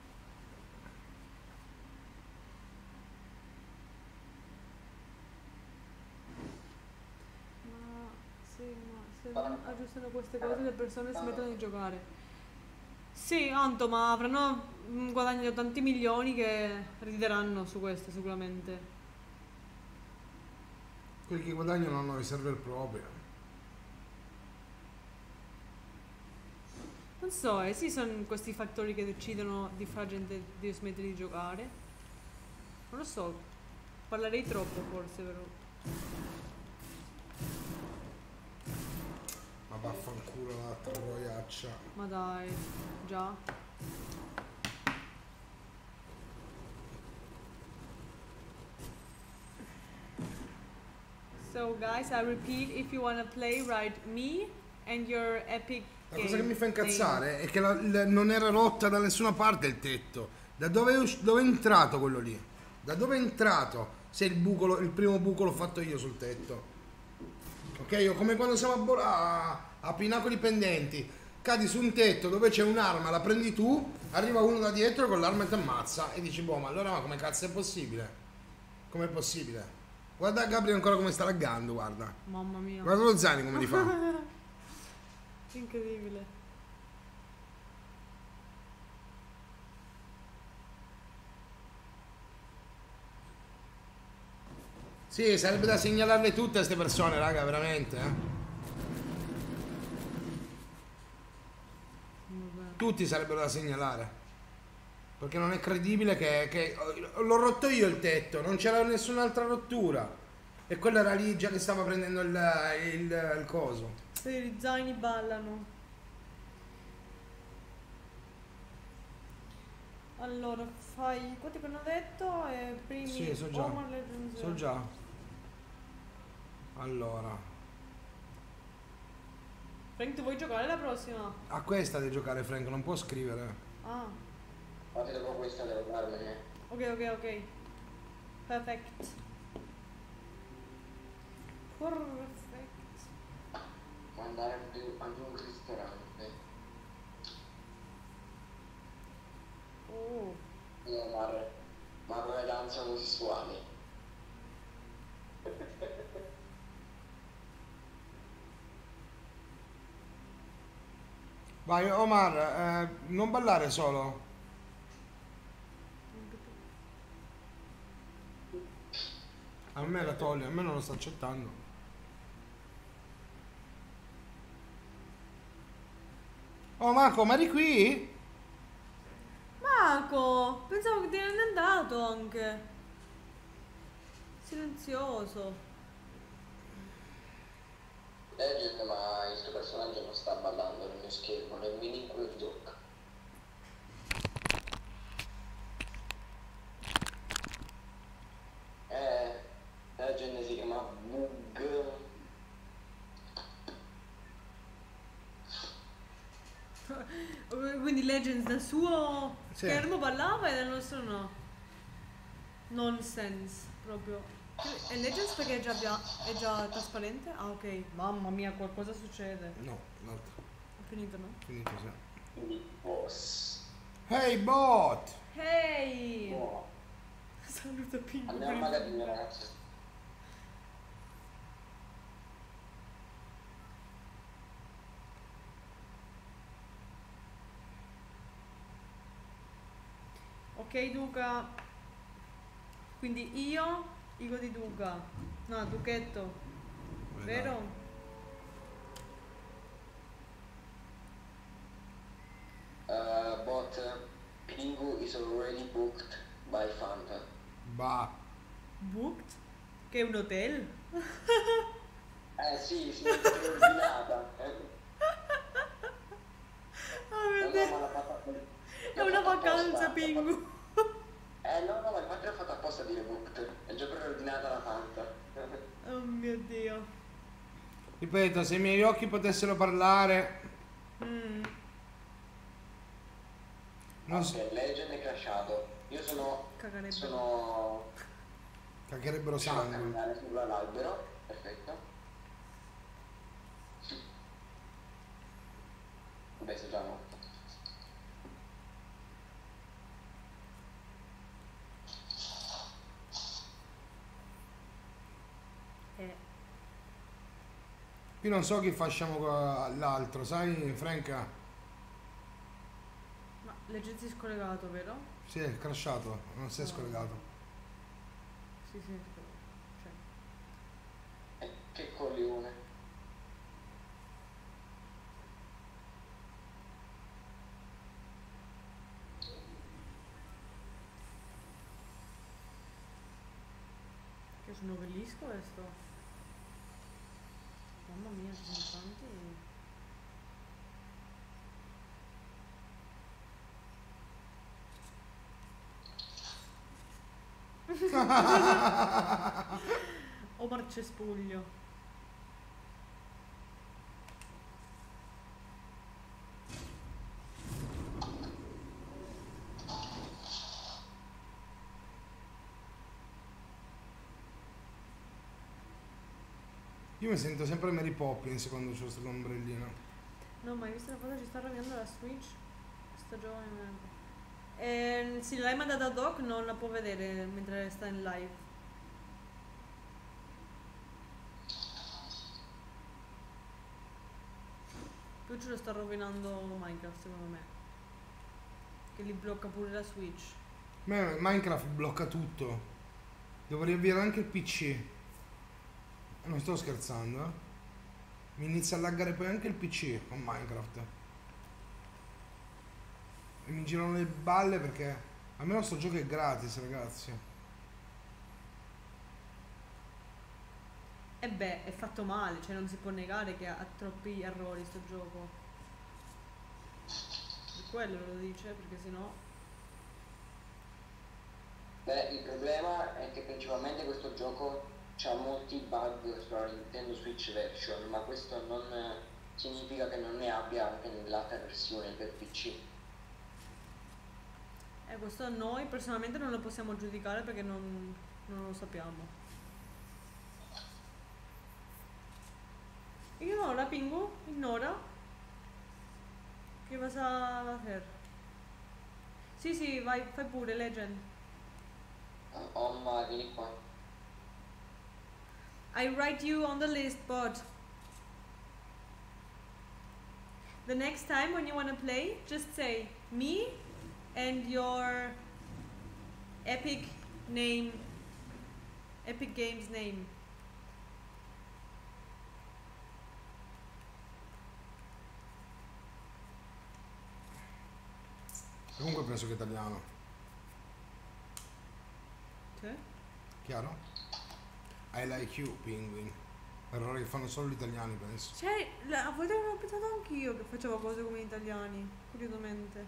Ma sì, ma se non aggiustano queste cose le persone smettono di giocare. Sì, Anto, ma avranno mm, guadagnato tanti milioni che rideranno su questo sicuramente.
Quelli che guadagnano hanno i server propri.
Non so, eh, sì, sono questi fattori che decidono di far gente di smettere di giocare. Non lo so, parlerei troppo forse, però.
Ma vaffanculo la troiaccia.
Ma dai, già. So guys, I repeat, if you wanna play, write me and your epic
La
game
cosa che mi fa
name.
incazzare è che la- la- non era rotta da nessuna parte il tetto. Da dove è, usci- dove è entrato quello lì? Da dove è entrato? Se il buco, lo- il primo buco l'ho fatto io sul tetto. Ok, io come quando siamo a, Bol- a, a Pinacoli Pendenti. Cadi su un tetto dove c'è un'arma, la prendi tu, arriva uno da dietro con l'arma e ti ammazza. E dici, boh, ma allora ma come cazzo è possibile? Com'è possibile? Guarda Gabriele ancora come sta laggando, guarda.
Mamma mia.
Guarda lo Zani come li fa.
Incredibile.
Sì, sarebbe da segnalarle tutte a queste persone, raga, veramente, eh.
Vabbè.
Tutti sarebbero da segnalare. Perché non è credibile che, che- l'ho rotto io il tetto, non c'era nessun'altra rottura. E quello era lì già che stava prendendo il, il, il coso.
Se i zaini ballano. Allora, fai quanti che hanno detto? E primi
Sì, so già.
Omar Legends.
So già. Allora.
Frank, tu vuoi giocare la prossima?
A questa devi giocare Frank, non può scrivere.
Ah,
Infatti dopo questa devo darmene.
ok, ok, ok. Perfect. Perfect.
Ma andare ad un ad un ristorante.
Oh.
No, ma, ma come danza omosessuale.
Vai Omar, eh, non ballare solo. A me la toglie, a me non lo sta accettando. Oh Marco, ma eri qui?
Marco, pensavo che te ne eri andato anche. Silenzioso.
Legend, ma il suo personaggio non sta ballando nel mio schermo, nel mini quello di gioca. Eh, Legend si chiama Bug.
Quindi Legends dal suo
Sì.
schermo ballava e dal nostro no. Nonsense, proprio. E Legends perché è già, bia- è già trasparente? Ah, ok. Mamma mia, qualcosa succede.
No, l'altro.
Ho finito, no?
Finito, sì.
Quindi boss.
Hey bot!
Ehi!
Oh,
Saluta Pingu.
andiamo a magazzino ragazzi.
Ok, Duca. Quindi io, Igo di Duca. No, Duchetto. Vero?
Uh, but uh, Pingu is already booked by Fanta.
Bah.
Booked? Che è un hotel?
Eh sì, si mette che è ordinata. Eh.
Oh
No,
mio
no, ma
Dio,
l'ha fatta...
è
L'ha
una
fatta
vacanza,
apposta.
Pingu.
Eh no, no, ma infatti l'ha fatta apposta a dire booked. È già preordinata la Fanta.
Oh mio Dio.
Ripeto, se i miei occhi potessero parlare,
Mm.
non so,
Ok, Legend è crashato. Io sono...
Cagarebbe.
sono...
cagherebbero
sono a
sangue.
camminare sull'albero. Perfetto. Vabbè, sei già morto.
Eh.
Qui non so chi fasciamo all'altro, sai, Franca?
Ma leggersi scollegato, vero?
Sì, è crashato, non si è
No.
scollegato.
Sì, sì. Cioè.
Eh, che coglione.
Che sono bellissimo questo. Mamma mia, ci sono tanti. Omar Cespuglio.
Io mi sento sempre Mary Poppins quando c'ho questo ombrellino.
No, ma hai visto la cosa? Ci sta rovinando la Switch? Sta giocando. Eh, sì, l'hai mandata a Doc, non la può vedere mentre sta in live. Twitch lo sta rovinando Minecraft, secondo me. Che li blocca pure la Switch.
Ma Minecraft blocca tutto. Devo riavviare anche il P C. E non sto scherzando, eh. Mi inizia a laggare poi anche il P C con Minecraft. E mi girano le balle perché almeno sto gioco è gratis, ragazzi.
E beh, è fatto male, cioè non si può negare che ha troppi errori sto gioco. Per quello lo dice, perché sennò.
Beh, il problema è che principalmente questo gioco ha molti bug sulla Nintendo Switch version, ma questo non significa che non ne abbia anche nell'altra versione per P C.
Eh, questo noi personalmente non lo possiamo giudicare perché non, non lo sappiamo. Ignora, Pingu, ignora. Che vas a hacer? Sì, sì, vai, fai pure, Legend.
Omma, vieni qua.
I write you on the list, but the next time when you want to play, just say me and your Epic name, Epic Games name.
Comunque penso che è italiano.
Sì?
Chiaro? I like you, Penguin. Errore che fanno solo gli italiani, penso.
Cioè, la- a volte avevo pensato anch'io che facevo cose come gli italiani, curiosamente.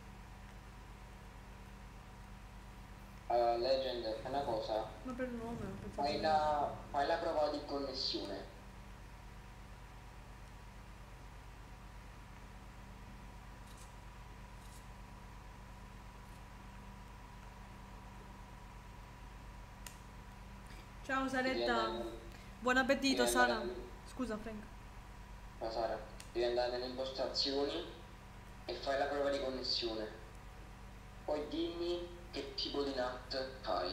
Uh, Legend, fai una cosa.
Ma per nome, ho pensato.
Fai la, fai la prova di connessione.
Ciao
Devi
Saretta,
andare,
buon appetito
devi
Sara.
andare,
Scusa Frank.
no, Sara, devi andare nelle impostazioni e fai la prova di connessione. Poi dimmi che tipo di N A T fai.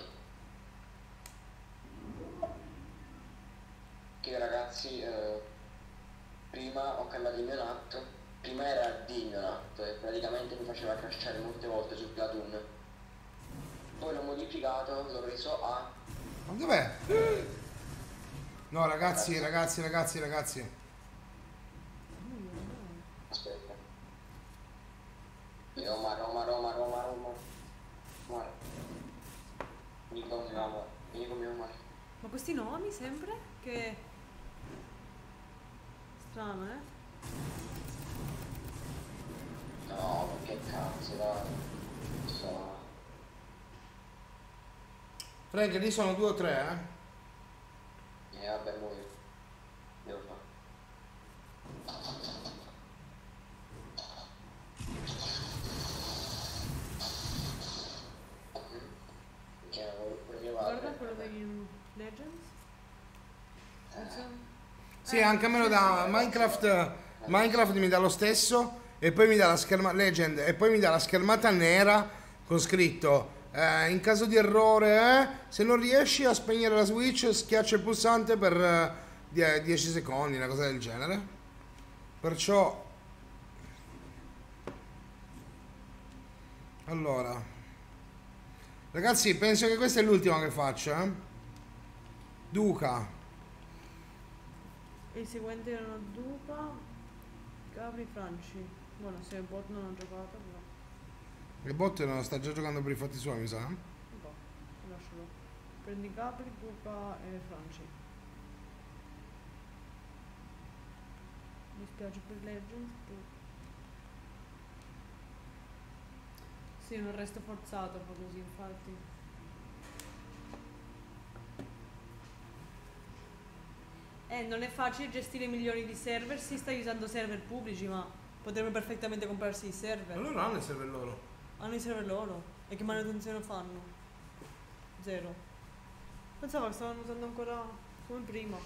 Che ragazzi, eh, prima ho cambiato il mio N A T, prima era D il mio N A T e praticamente mi faceva crashare molte volte su Platoon. Poi l'ho modificato, l'ho reso A.
Ma dov'è? No, ragazzi, ragazzi, ragazzi, ragazzi.
Aspetta. Roma, Roma, Roma, Roma, Roma. Guarda. Vieni con me, amore. Vieni con me, amore.
Ma questi nomi sempre? Che... strano, eh?
No, ma che cazzo, dai. So.
Frank, lì sono due o tre, eh?
E vabbè, muoio. Devo fare. Che pure mio
Guarda
padre.
quello dei Legends. Pensa-
Sì,
Eh,
anche a me lo
sì,
dà
sì.
Minecraft. Minecraft mi dà lo stesso e poi mi dà la schermata Legend e poi mi dà la schermata nera con scritto eh, in caso di errore, eh, se non riesci a spegnere la Switch, schiaccia il pulsante per eh, die- dieci secondi, una cosa del genere. Perciò allora, ragazzi, penso che questa è l'ultima che faccio, eh. Duca.
E i seguenti erano Duca, Gabri, Franci. Buono, se bot non ho giocato, però.
Il bot non sta già giocando per i fatti suoi, mi sa.
Un po', lascialo. Prendi Gabri, Duca e Franci. Mi spiace per Legends. Però... Sì, un arresto forzato, fa così, infatti. Eh, non è facile gestire milioni di server, si sta usando server pubblici, ma potrebbero perfettamente comprarsi i server.
Allora hanno il server loro.
Hanno i server loro. E che manutenzione fanno? Zero. Pensavo che stavano usando ancora come prima.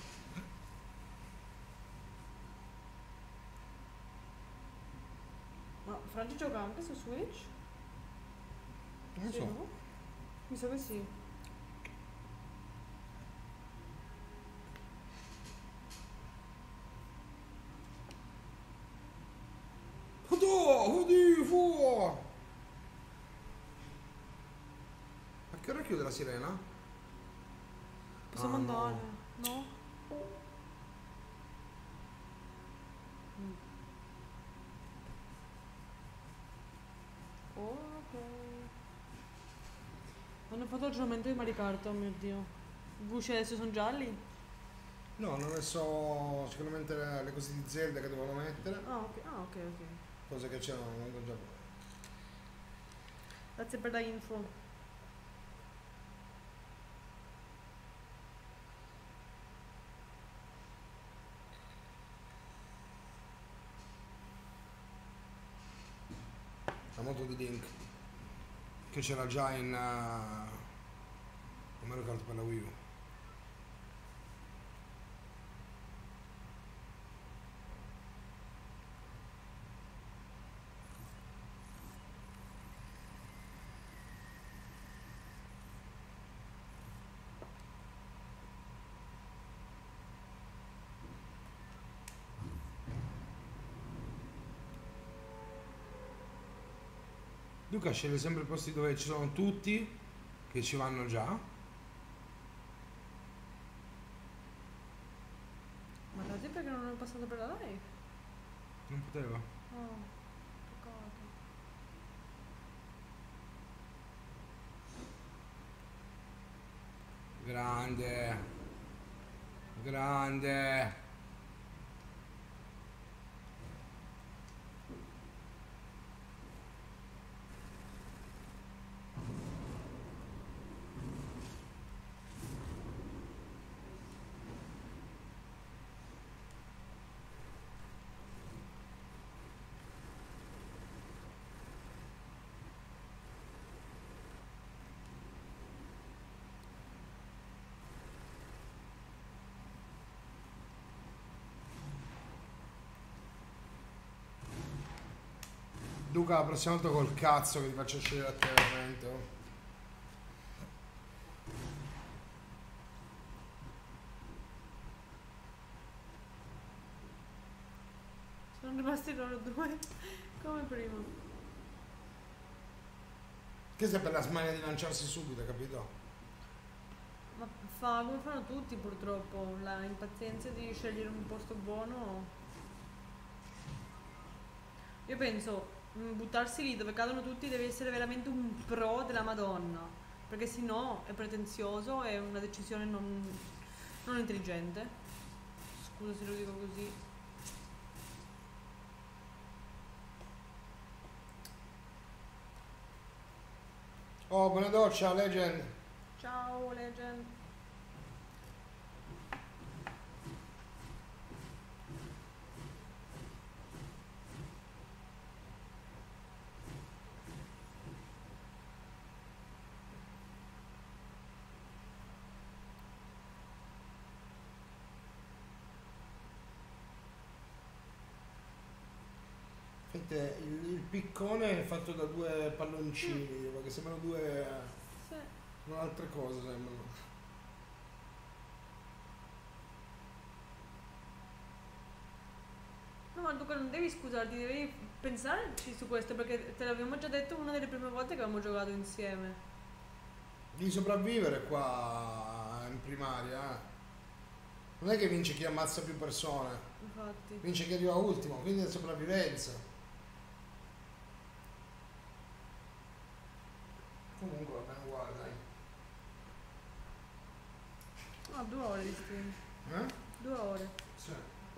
Ma Franci gioca anche su Switch?
Non
Sì,
so.
no? Mi sa che sì.
Oddio, oddio, fu! A che ora chiude la sirena?
Possiamo
Ah, no.
andare, no? Mm. Ok. Hanno fatto aggiornamento di Mario Kart, oh mio dio. I gusci adesso sono gialli?
No, hanno messo sicuramente le, le cose di Zelda che dovevano mettere.
Ah ok, ah, ok, ok.
Cose che c'erano non già.
Grazie per la info.
La moto di Link. Che c'era già in. Uh, Mario Kart per la Wii U. Luca sceglie sempre posti dove ci sono tutti, che ci vanno già.
Ma così perché non è passato per la live?
Non poteva.
Oh, peccato.
Grande. Grande. Luca, la prossima volta col cazzo che ti faccio scegliere a te veramente.
Sono rimasti loro due come prima.
Che sei per la smania di lanciarsi subito, capito?
Ma fa come fanno tutti purtroppo, la impazienza di scegliere un posto buono. Io penso, mh, buttarsi lì dove cadono tutti deve essere veramente un pro della Madonna, perché se no è pretenzioso, è una decisione non, non intelligente. Scusa se lo dico così.
Oh, buona doccia, Legend.
Ciao, Legend.
Sente, il, il piccone è fatto da due palloncini, perché sembrano due...
Sì.
sono altre cose, sembrano.
No, ma Luca, non devi scusarti, devi pensarci su questo, perché te l'abbiamo già detto una delle prime volte che abbiamo giocato insieme.
Di sopravvivere qua in primaria, eh. Non è che vince chi ammazza più persone,
Infatti.
vince chi arriva ultimo, quindi è sopravvivenza. Comunque va bene uguale, dai.
Ah, due ore di stream.
Eh?
Due ore.
Sì.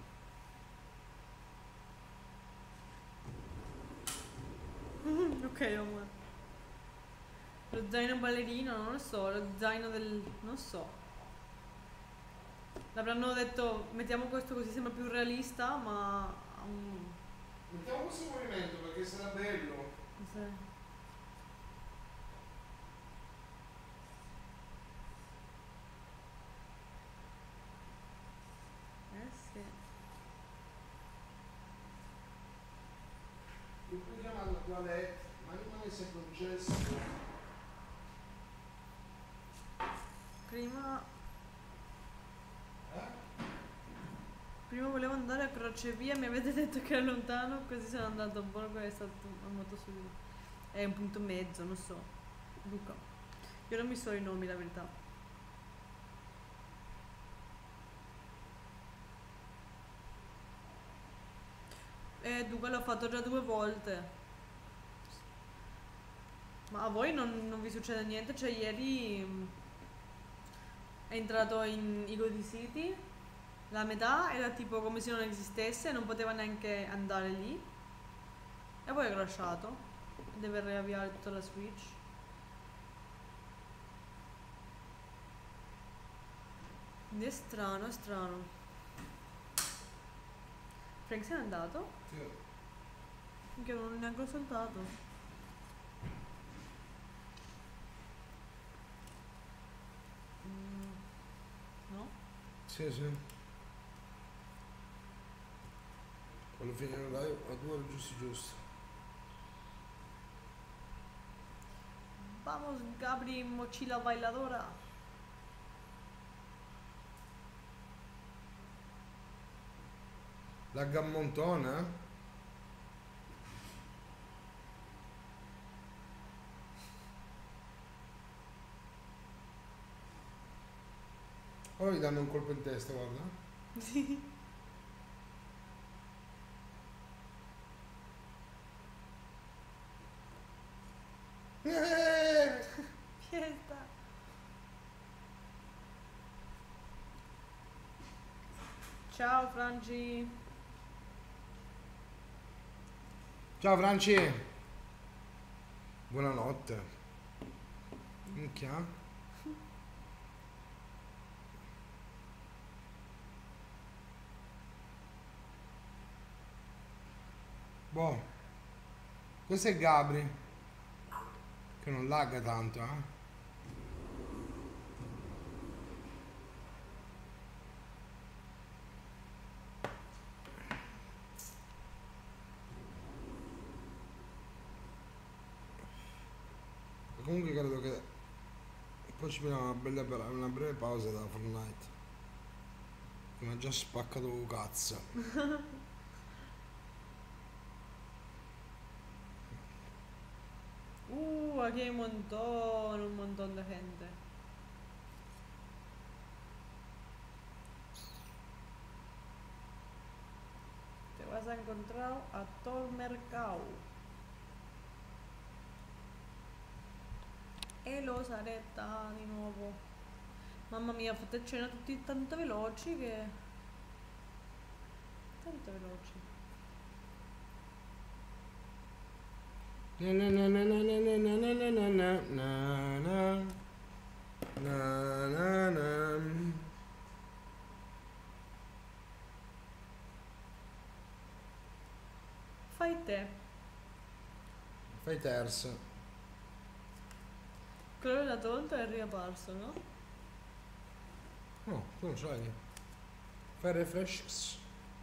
Ok, amore. Lo zaino ballerino, non lo so, lo zaino del... non so. L'avranno detto, mettiamo questo così sembra più realista, ma... ha un...
Mettiamo questo movimento perché sarà bello.
non so. Eh sì.
Io puoi chiamare la toilette, ma rimane sempre un gesto.
Prima...
Eh?
Prima volevo andare a crocevia, mi avete detto che era lontano, così sono andato a Borgo e è stato molto subito. È un punto mezzo, non so. Luca. Io non mi so i nomi, la verità. Eh, Duca l'ho fatto già due volte. Ma a voi non, non vi succede niente? Cioè ieri mh, è entrato in Igodi City, la metà era tipo come se non esistesse, non poteva neanche andare lì. E poi è crashato. Deve riavviare tutta la Switch. Quindi è strano, è strano. Frank se n'è andato?
Sì.
Che non neanche l'ho saltato. Mm, no?
Sì, sì. Quando finire la live a due ore giusti giusto.
Vamos, Gabri, mochila bailadora.
La gammontona? Ora gli danno un colpo in testa, guarda.
Sì.
Eh!
Fiesta. Ciao Franci.
Ciao Franci. Buonanotte. Minchia. Boh. Questo è Gabri. Che non lagga tanto, eh. Comunque credo che poi ci prendiamo una, bella, una breve pausa da Fortnite. Che mi ha già spaccato un cazzo.
Uh, aquí hay un montón, un montón de gente. Te vas a encontrar a todo el mercado. E lo saretta di nuovo. Mamma mia, fate cena tutti tanto veloci che... Tanto veloci.
Na na na na na na na na na na na na na na na.
Fai te.
Fai terzo.
Quello l'ha tolto e è riapparso, no?
No, tu non sai. Fai refresh.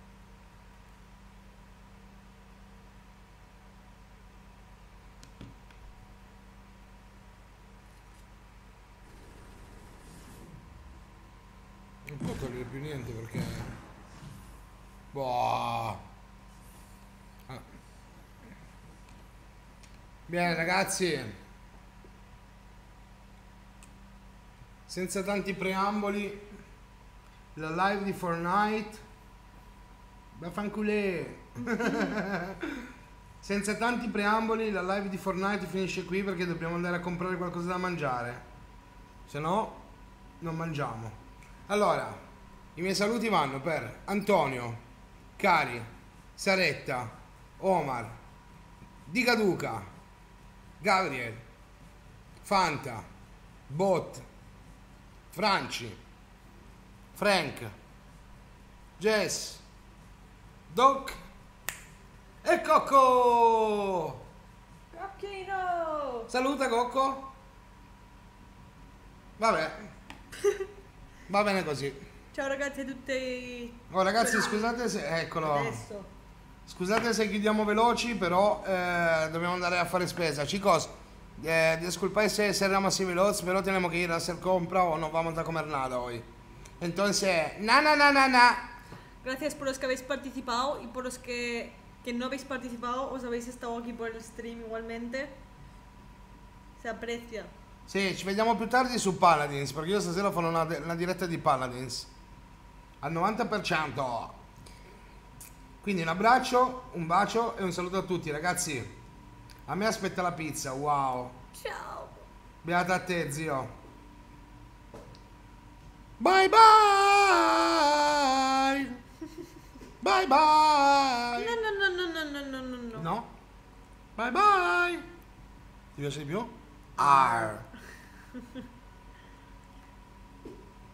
Non può togliere più niente perché... Boh. Ah. Bene ragazzi, senza tanti preamboli, la live di Fortnite, vaffanculè. Senza tanti preamboli, la live di Fortnite finisce qui perché dobbiamo andare a comprare qualcosa da mangiare, se no non mangiamo. Allora, i miei saluti vanno per Antonio, Cari, Saretta, Omar, Di Caduca, Gabriel, Fanta, Bot, Franci, Frank, Jess, Doc e Cocco.
Cocchino!
Saluta Cocco. Vabbè. Va bene così.
Ciao ragazzi a tutti.
Oh ragazzi, scusate se... Eccolo.
Adesso.
Scusate se chiudiamo veloci, però eh, dobbiamo andare a fare spesa. Chicos, eh, disculpáis si cerramos así veloz, pero tenemos que ir a hacer compra o no vamos a comer nada hoy. Entonces, na na na na na.
Gracias por los que habéis participado y por los que, que no habéis participado, os habéis estado aquí por el stream igualmente. Se aprecia.
Sì, ci vediamo più tardi su Paladins, perché io stasera farò una, una diretta di Paladins al novanta per cento. Quindi un abbraccio, un bacio e un saluto a tutti ragazzi. A me aspetta la pizza, wow.
Ciao.
Beata a te zio. Bye bye. Bye bye.
No, no, no, no, no, no, no, no, no.
No? Bye bye. Ti piace di più? Arr.